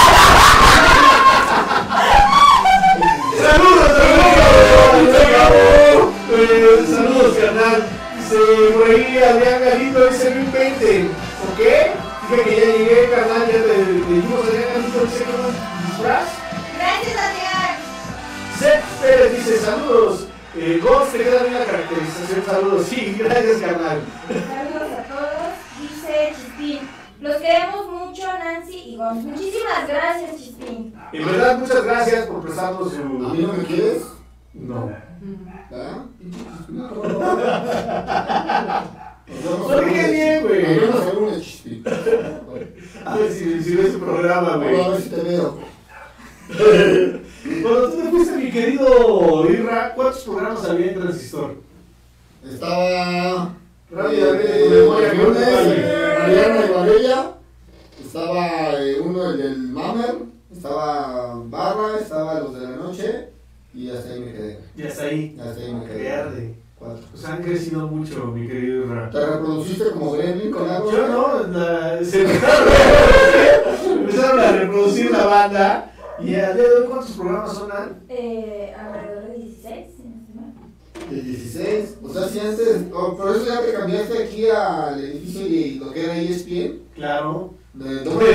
Saludos, carnal. Dice por ahí Adrián Galindo, dice 1020. ¿Por qué? Dije que ya llegué, carnal. Ya te dijimos Adrián Galindo, dice que no disfraz. gracias Adrián. Seth Pérez dice saludos. Ghost, te queda bien la caracterización. Saludos. Sí, gracias, carnal. Saludos a todos. Dice Chispín. Los queremos mucho, Nancy y Gon. Muchísimas gracias, Chispín. En verdad, muchas gracias por prestarnos ¿A su. mí no me quieres? No. ¿Ah? ¿Por qué bien, güey? Nos vemos en un chispito. A ver si ves su programa, güey. A ver si te veo. Cuando tú te fuiste, mi querido Irra, ¿cuántos programas había en Transistor? Estaba Rápidamente, memoria, Mariana y Varela. Estaba uno, el del Mamer. Estaba Barra, estaba los de la noche. Y hasta ahí me quedé. Ya está ahí. Hasta ahí me quedé. Verde. 4. Pues han crecido mucho, mi querido Irra. ¿Te reproduciste como Gremlin con algo? Yo no, se empezaron a reproducir la banda. Y a día de hoy, ¿cuántos programas son? Alrededor de 16, si no estoy mal. De 16. O sea, si antes. Por eso ya te cambiaste aquí al edificio de lo que era ESPN. Claro. El hombre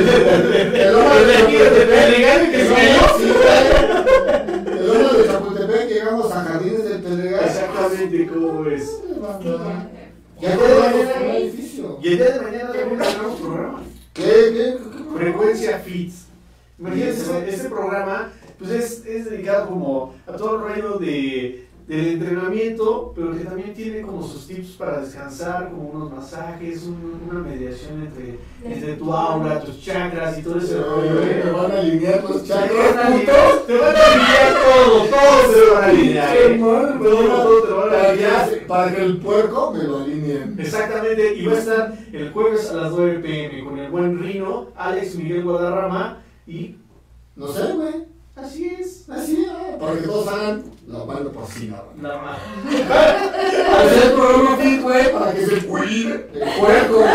de Chapultepec, llegamos a Jardines del Pedregal. Exactamente, ¿cómo es? Ya llegamos al edificio. Y el día de mañana también tenemos programa. ¿Qué? Frecuencia Fits. Imagínense, este programa pues es dedicado como a todo el rollo del entrenamiento, pero que también tiene como sus tips para descansar, como unos masajes, una mediación entre tu aura, tus chakras y todo ese rollo. Me van a alinear los chakras, Te van a alinear todo se van a alinear. Todo te van a alinear. Para que el puerco me lo alineen. Exactamente, y va a estar el jueves a las 9 p.m. con el buen Rino, Alex Miguel Guadarrama y... No sé, güey. Así es. Para que todos hagan la banda porcina, güey. Nada más. Hacer el programa fit, güey, para que se cuide el puerco, güey.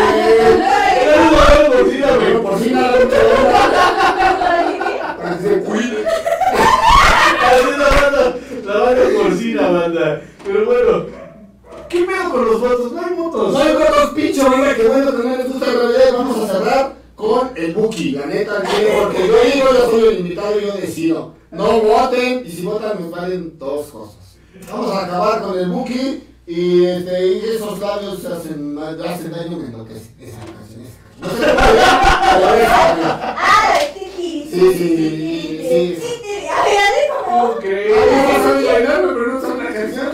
Pero porcina la lucha, para que se cuide. La banda porcina, banda. Pero bueno, ¿qué pedo con los votos? No hay votos. No hay votos, picho, venga, que bueno que no les gusta el realidad. Vamos a cerrar con el Buki, la neta, porque yo digo, yo soy el invitado y yo decido. No voten, y si votan nos valen dos cosas. Vamos a acabar con el Buki y esos labios hacen daño, me enloquece. Esa canción, no sé cómo Titi. Sí. A ver, hazle como. Ok. No sabe bailar, pero no sabe una canción.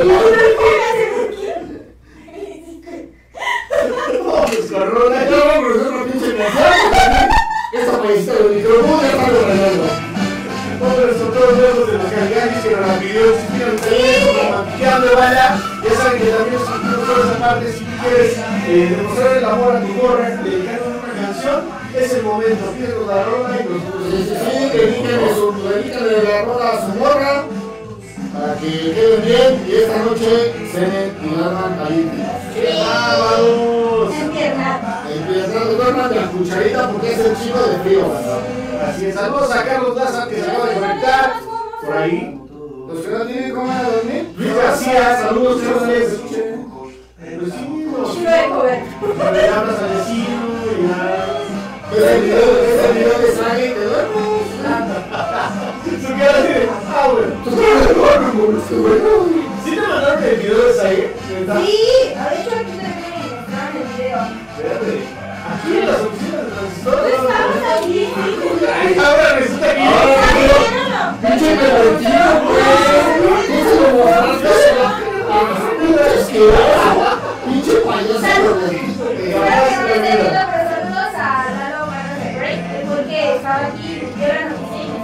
Vamos con Rola. Ya vamos a hacer una pinche canción. Esta paisita del micrófono ya está regañando. Vamos con todos los de los caligaris que nos la pidió. Si tienen ustedes maquillando, vaya. Ya saben que también subimos toda esa parte. Si quieres demostrar el amor a tu gorra, dedicarle una canción, es el momento. Pídenos la rola y nos Dedíquenle la rola a su morra para que queden bien y esta noche cenen y duerman calientes. ¡Vamos! Duerman de la cucharita porque es el chico de frío. Así es. Saludos a Carlos Laza que se acaba de conectar por ahí. Los que no tienen cómo dormir. Luis García, saludos, Carlos. Pues sí, Chulo de joven. le hablas al vecino y ya. Ese video de Sagi te duermes. Su cara así de, bueno. Tú te duermes, güey. Sí te el video de ahí? ¿Verdad? Sí, de hecho aquí también mostraron el video. Espérate. Aquí en las oficinas de Transistor. Tú estabas aquí. Ay, ahora resulta que Pinche pervertido, güey. ¿Qué se lo mostraste? Pinche payaso pervertido. Saludos a Lalo Barra de Break, porque estaba aquí, yo era noticia y me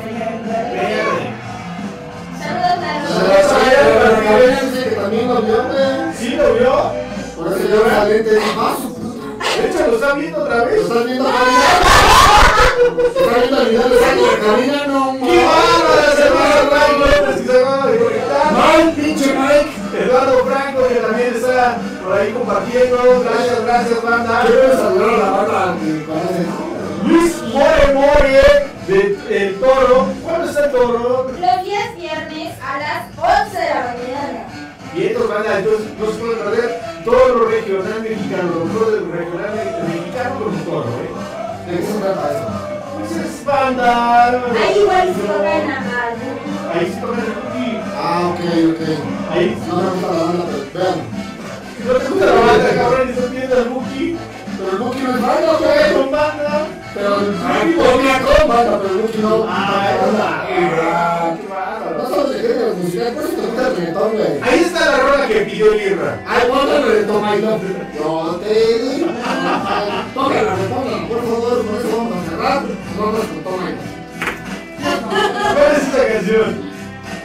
Saludos, Lalo. También lo vio, güey. ¿Sí lo vio? Por eso yo me lente de paso. De hecho, lo está viendo otra ¿Lo vez. estás viendo caminar? ¿Estás viendo el video de Sandy camina? No, ¡Qué bárbaro! Se va a Franco, que se acaba de conectar. Mike, pinche Mike. Eduardo Franco, que también está por ahí compartiendo. Gracias, banda. Quiero saludar a la banda que conoces. Luis More de El Toro. ¿Cuándo está El Toro? Los días viernes a las 11 de la mañana. Y estos banda, entonces no se pueden perder todo lo regional mexicano, lo mejor del regional mexicano con El Toro, ¿De qué se trata eso? Pues es banda. Ahí igual se tocan Ahí se tocan el cookie. Ah, ok. Ahí No me gusta la banda, pero vean. no te gusta la banda, cabrón, y estás viendo el Buki. Pero el Buki no es banda, güey. Con banda. Pero el Buki con banda, pero el Buki no. Qué bárbaro. No sabes de género musical, por eso te gusta el reggaetón, güey. Ahí está la rola que pidió el Irra. Ay, ponle el reggaetón, my love. Yo te digo. Póngala, por favor, por eso vamos a cerrar. Vamos con Toma y ¿Cuál es esa canción?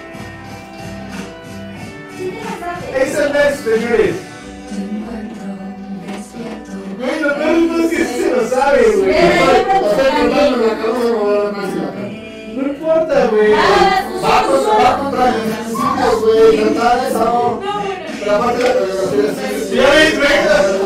Esa es la, señores. Güey, lo peor no es que sí se lo sabe, güey. No importa, güey. Va contra mis principios, güey. Cantar esa no. Pero aparte la coreografía sí. Ya ves, güey.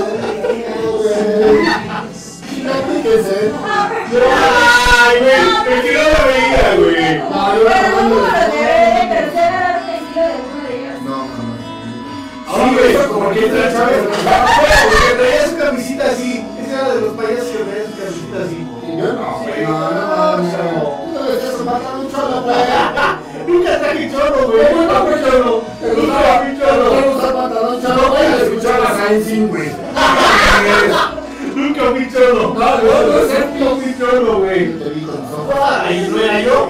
No piques, Ay, güey, que no lo veía, güey. No, yo era tomando Pero se agarraron el estilo de uno de ellos. No, Sí, güey, porque traía su camisita así. Ese era de los payasos que traía su camisita así. yo no. No le estés matando un cholo, güey. Nunca traje chorro, güey. Nunca fui chorro. Nunca fui chorro. No usar pantalón cholo, güey. Le escuchaba a Sainz, güey. Nunca fui chorro. No fui chorro, güey. Te vi con los ojos. Ay, ¿no era yo?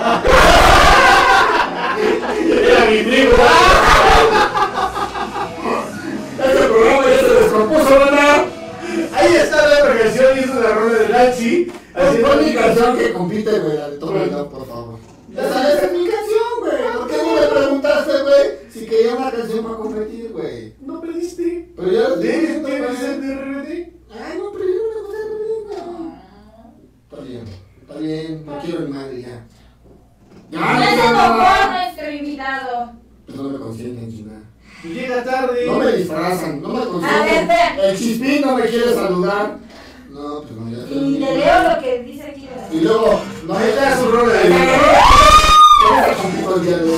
Era mi primo. Este programa ya se descompuso, ¿verdad? Ahí está la otra canción y esa es la rola de Nancy. Es mi canción que compite, güey, la de Toma Ya, por favor. Esa es mi canción, güey. ¿Por qué no me preguntaste, güey, si quería una canción para competir, güey? No pediste. Pero ya lo ¿Debes dije, ser de RBD? Ay, no, pero yo no me gusta el Está bien, no quiero mi madre ya. Ya se quiero tocó nada. nuestro invitado. Pues no me consienten, chingada. Llega tarde. No me disfrazan, no me A ver, consienten. espera. El Chispín no me quiere saludar. No, pues no, ya. Y te leo lo que dice aquí. Y luego, no Ahí está su rola de ¿Cómo compito el día de hoy?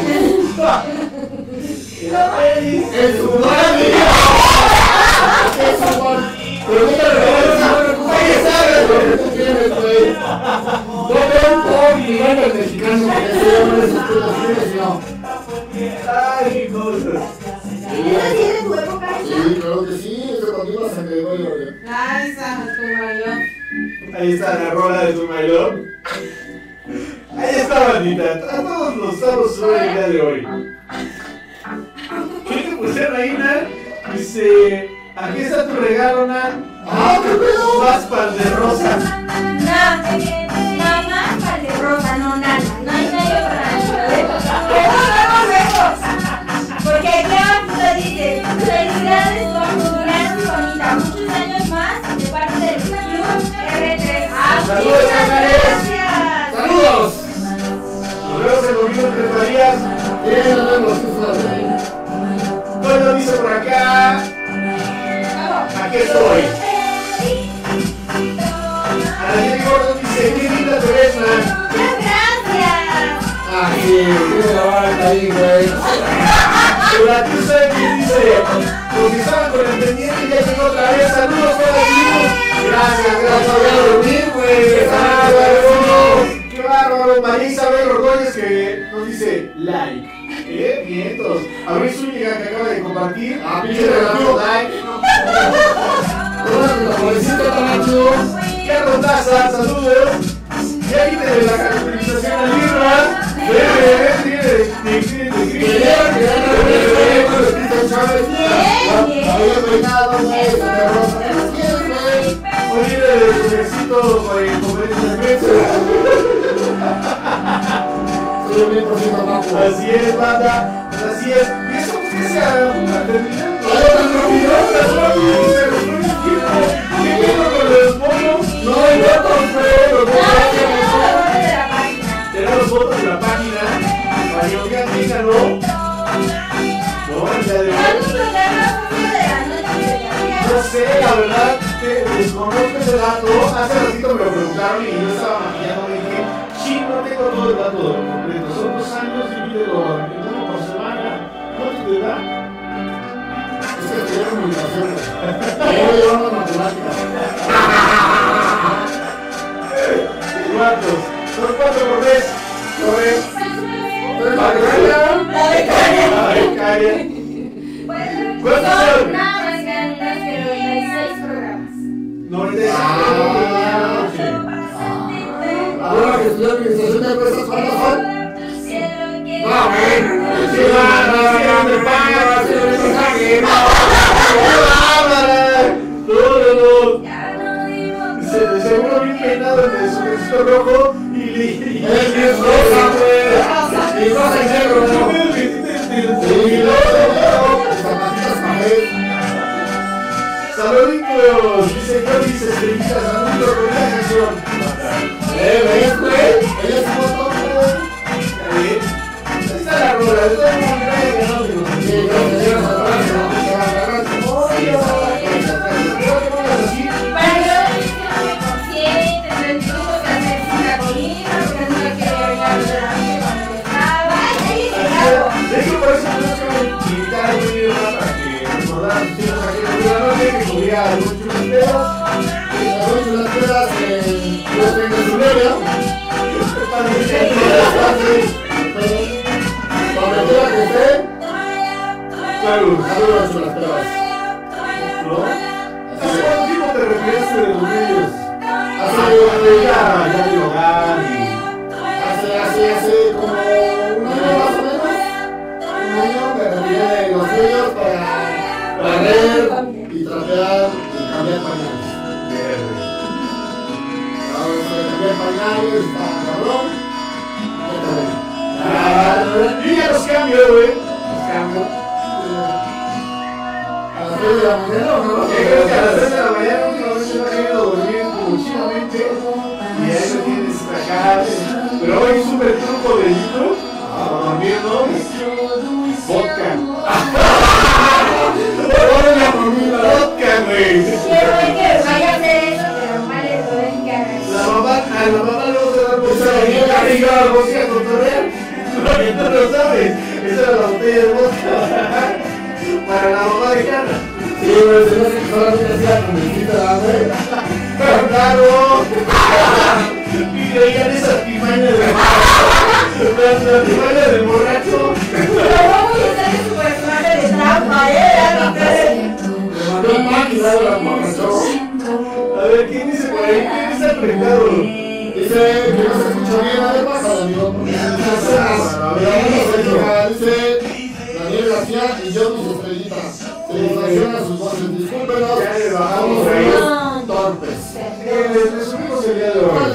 ¡Es su madre! ¡Es su madre! Pero no te regalas, no sabes lo que tú tienes, güey. No veo un poco ni gana el mexicano que se llama esos tienes, no. Ay, cosas. ¿Esa sí es de tu época? Sí, claro que sí, es de cuando ibas a que voy a ver. Ay, esa, tu mayor. Ahí está la rola de su mayor. Ahí está, bandita. A todos los sábados son el día de hoy. ¿Qué te pusieron ahí, Nan? Dice, aquí está tu regalo, Nan. ¡Ah, qué pedo! Más pan de rosa. Nada más para el de rosa, no nada. No hay medio para el porque aquí abajo dice, felicidades por tu gran y bonita, muchos años más de parte del Club R3. ¡Saludos, gracias! ¡Saludos! Nos vemos el domingo entre Marías. Bien, nos vemos, qué suerte. Toño dice por acá. Aquí estoy. Daniel Gordon dice, qué linda te ves, Nan. ¡Gracias! Ah, sí, tiene la barca ahí, güey. La Tusa que dice, los que estaban con el pendiente ya llegó otra vez. Saludos para ti. Gracias, Voy a gracias. dormir, güey. ¡Qué bárbaro! María Isabel Ordóñez que nos dice like. Vientos. Abril Zúñiga que acaba de compartir. Pinche regalo. like. La pobrecita Tanacho. Carlos Taza, saludos. Ya quítale la caracterización al Irra. Oye, necesito conferencia de prensa. Así es, banda. Así es. ¿Y eso qué se ha terminado? ¿Qué pedo con los bonos? No hay votos, pero tenemos votos de la página. Mario Gandina, ¿no? No, el día de hoy. No sé, la verdad, desconozco ese dato. Hace ratito me lo preguntaron y yo estaba maquillando. Me dije, sí, no tengo todo el dato completo. Son 2 años, divídelo en uno por semana. ¿Cuánto te da? es que estudié comunicaciones. Yo llevo matemáticas. ¿Cuántos? Son 4 por mes. ¿Cuántos son? Nada más ganas que 96 programas. 96. Ahora que estudié administración de empresas, ¿cuántos son? Seguro bien peinado en su vestido rojo y Es rosa, güey. Y rosa y negro. Saluditos, dice Jolis Estrellitas, saluditos con una canción. ¿Ves, güey? Ella es foto, güey. Ahí está la rola, de todo el mundo que no digo. Sí, no te llevas atrás, no te llevas atrás. Para que lo consciente, entonces tuvo que hacer cita conmigo, porque no me quería hablar de la noche cuando estaba. Ahí se acabó. De hecho, por eso tenemos que invitar a un video para que recordar sus hijos aquí en la noche, que cubría algunos chulos pedos. Las pedas los tengo en su medio. Para que esté. Claro. Saludos a las pedas. ¿No? ¿Hace cuánto tiempo te retiraste de los medios? Ya del hogar y... Hace como un año más o menos. Un año me retiré de los medios para barrer y trapear y cambiar pañales. Ahora estoy cambiar pañales, está cabrón. Yo ya los cambio, güey. Los cambio. A las 3 de la mañana, ¿no? Creo que a las 3 de la mañana últimamente me ha querido dormir cochinamente y ahí me tienes acá. Pero hoy un super truco de YouTube para dormir, ¿no? Vodka. Vodka, güey. Quiero que vaya a hacer eso, pero mal le doy ganas. A la mamá le vamos a dar bolsa de vodka y yo la bolsa a cotorrear. Porque tú no sabes. Esa era la botella de vodka para la mamá de Carla. Sí, güey, se me hace que solamente hacía con el de hambre. ¡Claro! Y veían esa artimaña la artimaña del borracho. Pero vamos a hacer su personaje de trampa, Me mandó un pack y luego la borrachó. A ver, ¿quién dice por ahí? ¿Quién está apretado? Dice que no se escucha bien, a ver, pásalo, amigo. Dice Daniel García y yo mis estrellitas. Se distorsionan sus voces, discúlpenos. Ya le bajamos Somos torpes. Les subimos el día de hoy.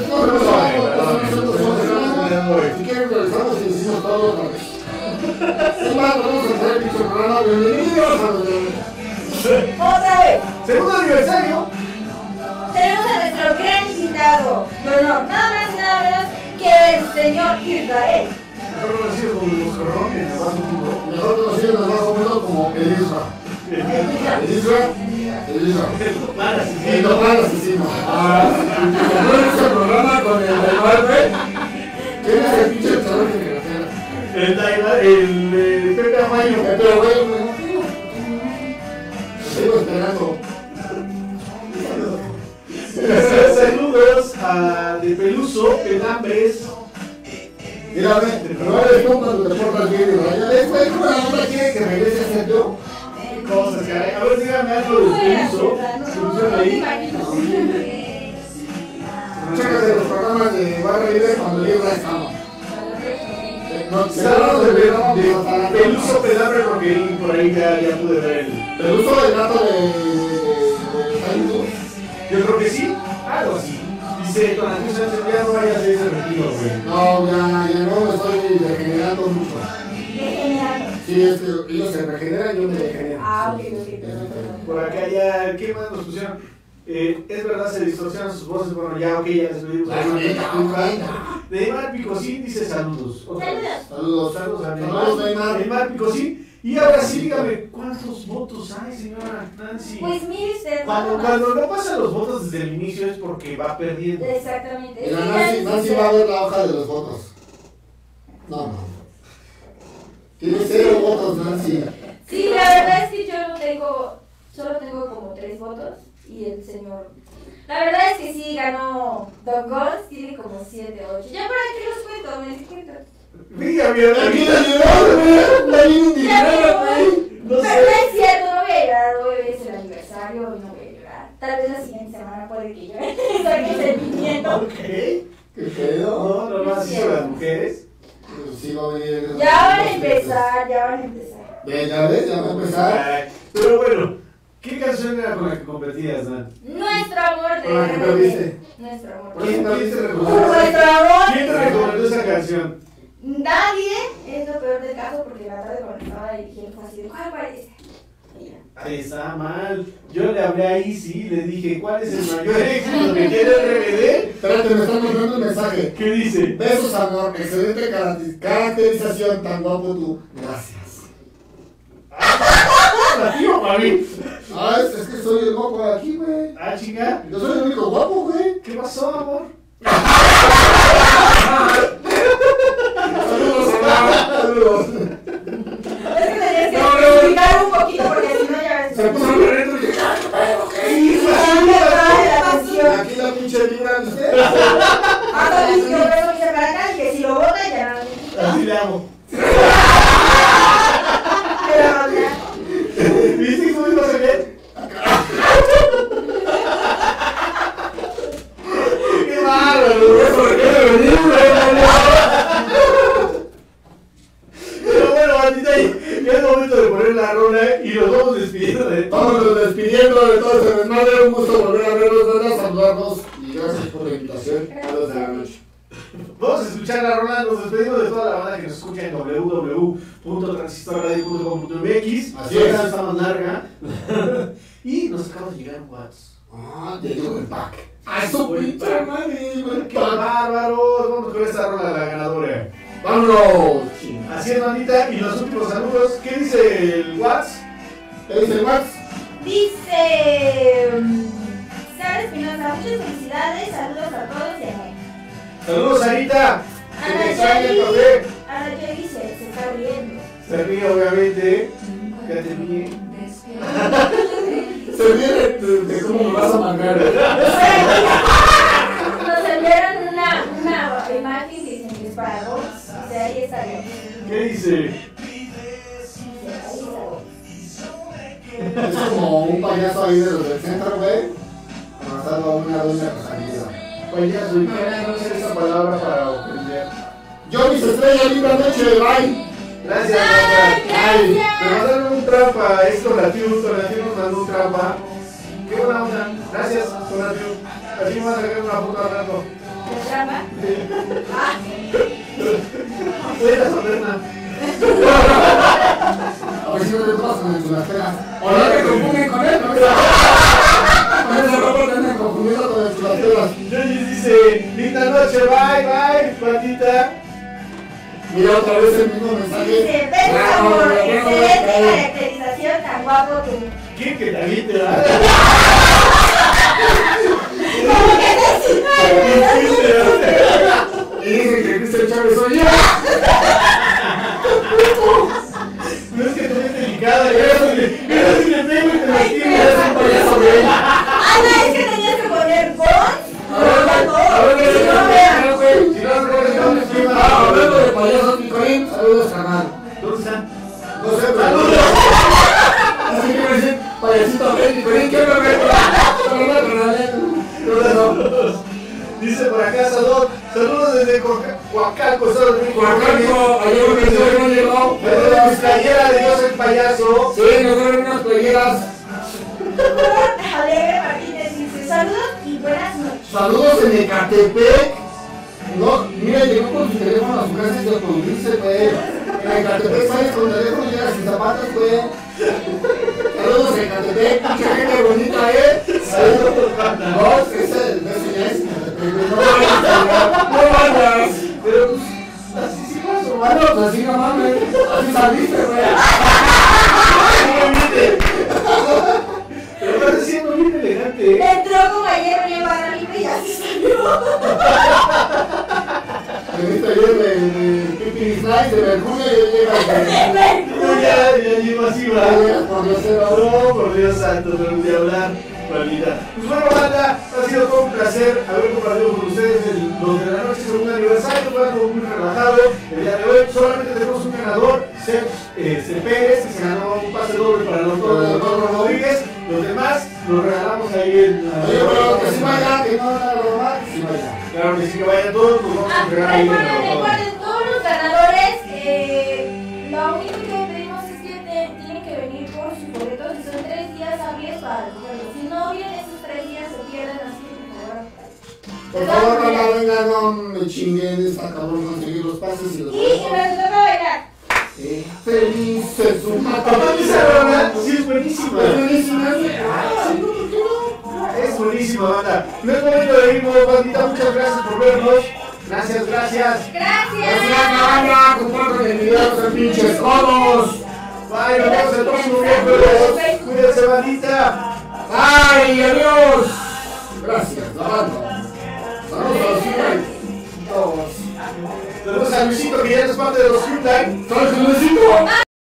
Si quieren regresamos y decimos todo otra vez. Es más, vamos a hacer el piso programa. Bienvenidos a los de... Otra vez. Segundo aniversario. Tenemos a nuestro gran invitado. No, nada más y nada menos que el señor Israel. Mejor conocido como los corrones, ¿no? Mejor conocido en el bajo mundo como el Isra. El Isra. El total asesino. Tenemos este programa con el Daivar. ¿Quién es el pinche chaval que El Pepe Amayo. Pero güey, sigo esperando. Saludos a De Peluso, Pelambres, Mira, no eres tú cuando te portas bien y rayales, güey. ¿Cómo la otra quiere que regrese a ser yo? Cosas, caray. A ver, dígame algo del peluso. ¿Funciona ahí? Chécate los programas de Barra Libre cuando libra estamos. No, Saludos de Peluso Pelambre Roquerín, por ahí ya pude ver el... ¿El uso del gato de Facebook? Yo creo que sí, algo así. Dice, con Antonio Sánchez, ya no vayas de ese retiro, güey. No, ya no me estoy degenerando mucho. Degenerando. Sí, es que ellos se regeneran, yo me degenero. Ah, ok, perdón. Por acá ya, ¿qué más nos pusieron? Es verdad, se distorsionan sus voces. Bueno, ya, ok, ya despedimos. Neymar Picosín dice saludos. Saludos. Saludos a Saludos, Neymar. Neymar Picosín. Y ahora sí, dígame, ¿cuántos votos hay, señora Nancy? Pues mire usted. Cuando no pasan los votos desde el inicio es porque va perdiendo. Exactamente. Mira, Nancy va a ver la hoja de los votos. No. Tiene 0 votos, Nancy. Sí, la verdad es que yo solo tengo como 3 votos y el señor. La verdad es que sí ganó Don Gons, tiene como 7, 8. Ya por aquí los cuento, me cuento. Mira, mira, Aquí mira. la llevó, güey. La bien indignada, güey. No Pero no sé. es cierto, no voy a llorar, hoy es el aniversario y no voy a llorar. Tal vez la siguiente semana puede que llore, saque sentimiento. Ok. ¿Qué pedo? No, nomás hizo las mujeres. Sí, va a venir. Ya van a empezar. Ve, ya ves, ya va a empezar. Ay, pero bueno, ¿qué canción era con la que competías, Dan? Nuestro amor de Con la que perdiste. Nuestro amor ¿Quién de te recomendó? Nuestro amor. ¿Quién te recomendó esa canción? Nadie es lo peor del caso porque la tarde cuando estaba dirigiendo fue así de ¿cuál parece? Y ya. Ahí está mal. Yo le hablé ahí, sí, le dije, ¿cuál es el mayor éxito que tiene el Espérate, me están mandando un mensaje. RBD? ¿Qué dice? Besos, amor. Excelente caracterización, tan guapo tú. Gracias. ¿Para ti o para mí? Ah, es que soy el guapo de aquí, güey. Ah, chica. Yo soy el único guapo, güey. ¿Qué pasó, amor? Saludos, amor. Saludos. Es que tenías que explicar un poquito porque si no ya ves. Se puso el reto y dije, Ya me atrae la atención. aquí la pinche vibra, ¿viste? Hasta mis problemas se para acá y que si lo bota ya no. Así le hago. Pero ya. ¿Viste cómo iba a ser? ¡Qué bárbaro! Pero bueno, bandita, ya es momento de poner la rola y nos vamos despidiendo de todo. Vámonos despidiendo de todo este desmadre. Un gusto volver a verlos, a saludarnos. Y gracias por la invitación a los de la noche. Vamos a escuchar la rola, nos despedimos de toda la banda que nos escucha en www.transistorradio.com.mx. Así es. Esta está más larga. Y nos acaba de llegar un WhatsApp. Ah, te digo el pack. ¡Ah, su pinche madre! El ¡Qué pack. bárbaros! Vamos con esta rola, la ganadora. ¡Vámonos! Así es, bandita. Y los últimos saludos. ¿Qué dice el WhatsApp? ¿Qué dice Max? Dice Sara Espinosa, muchas felicidades, saludos a todos y a Noé. Saludos, Sarita. Que te extraña el Anayeli café. Anayeli se está riendo. Se ríe, obviamente. Ya te ríe. Se viene de cómo me vas a mandar. Nos enviaron una imagen que dicen que es para vos. O sea, ahí está bien. ¿Qué dice? Es como un payaso ahí de los del centro, güey. Abrazando a una doña Rosalía. Payaso, ¿y qué no sé esa palabra para ofender? Yo, mis estrellas, linda noche, bye. Gracias, Ay, Ay, gracias. me mandaron un trampa. Es Tonatiu nos mandó un trampa. Qué buena onda. Gracias, Tonatiu. Así me van a sacar una foto al rato. ¿De trama? Buena, Soberna. A ver si no te tomas con el chulasteras. O no te confunden con él, ¿no? Con esa ropa te andan confundiendo con el chulasteras. Yoyis dice, linda noche, bye, bye, patita. Mira otra vez el mismo mensaje. Dice, ves amor, excelente caracterización, tan guapo tú. ¿Quién que te aviente, verdad? Como que Y dicen que Cristian Chávez soy yo. No es que tú eres delicada, mira si le pego y te lastima. Eres un payaso, güey. Ah, no, es que tenías que poner voz. A ver, Si no, vean. güey. Si no, no, no, no, no, no, no, no, no, no, ayer no llegó. Me duele mis playeras de Dios el payaso. Sí, nos dieron unas playeras. Alegre Martínez dice saludos y buenas noches. Saludos en Ecatepec. No, mira, llegó con su teléfono a su casa y se producirse, güey. En Ecatepec sales con teléfono y llegas sin zapatos, güey. Saludos en Ecatepec, mucha gente bonita, No, ese ya es Ecatepec, no vayas. Pero pues, así sí pasó, Bueno, pues así no mames, así saliste, güey. Pero estás siendo bien elegante, Entró como ayer en el barra libre y ya se salió. Veniste ayer de Pipi Slice, de Mercurio, y hoy llegas Ya llevo así, va. por Dios, No, por Dios santo, no de hablar, maldita. Pues bueno, banda, ha sido todo un placer haber compartido con ustedes los de la noche, segundo aniversario, fue algo muy relajado. El día de hoy solamente tenemos un ganador, Sergio Pérez, que se ganó un pase doble para los dos Rodríguez. Los demás los regalamos ahí en la... Oye, pero que sí vaya, que no la robar, que sí vaya. Claro que sí, que vayan todos, los vamos a entregar ahí en el Recuerden, todos los ganadores, lo único que pedimos es que tienen que venir por sus boletos y son 3 días hábiles para recogerlos. Si no vienen esos 3 días se pierden, así que Por favor, no vengan, no me chinguen, está cabrón conseguir los pases y los y me toca bailar. Feliz es su Aparte esa rola, sí es buenísima. Es buenísima, Es buenísima, banda. No es momento de irnos, bandita. Muchas gracias por vernos. Gracias. Gracias. banda, compartan el video, son pinches codos. Bye, nos vemos el próximo miércoles. Cuídense, bandita. Ay, adiós. Gracias, la banda. Saludos a los Hyundai. Todos. Saludos a Luisito, que ya es parte de los Hyundai. Saludos, Luisito.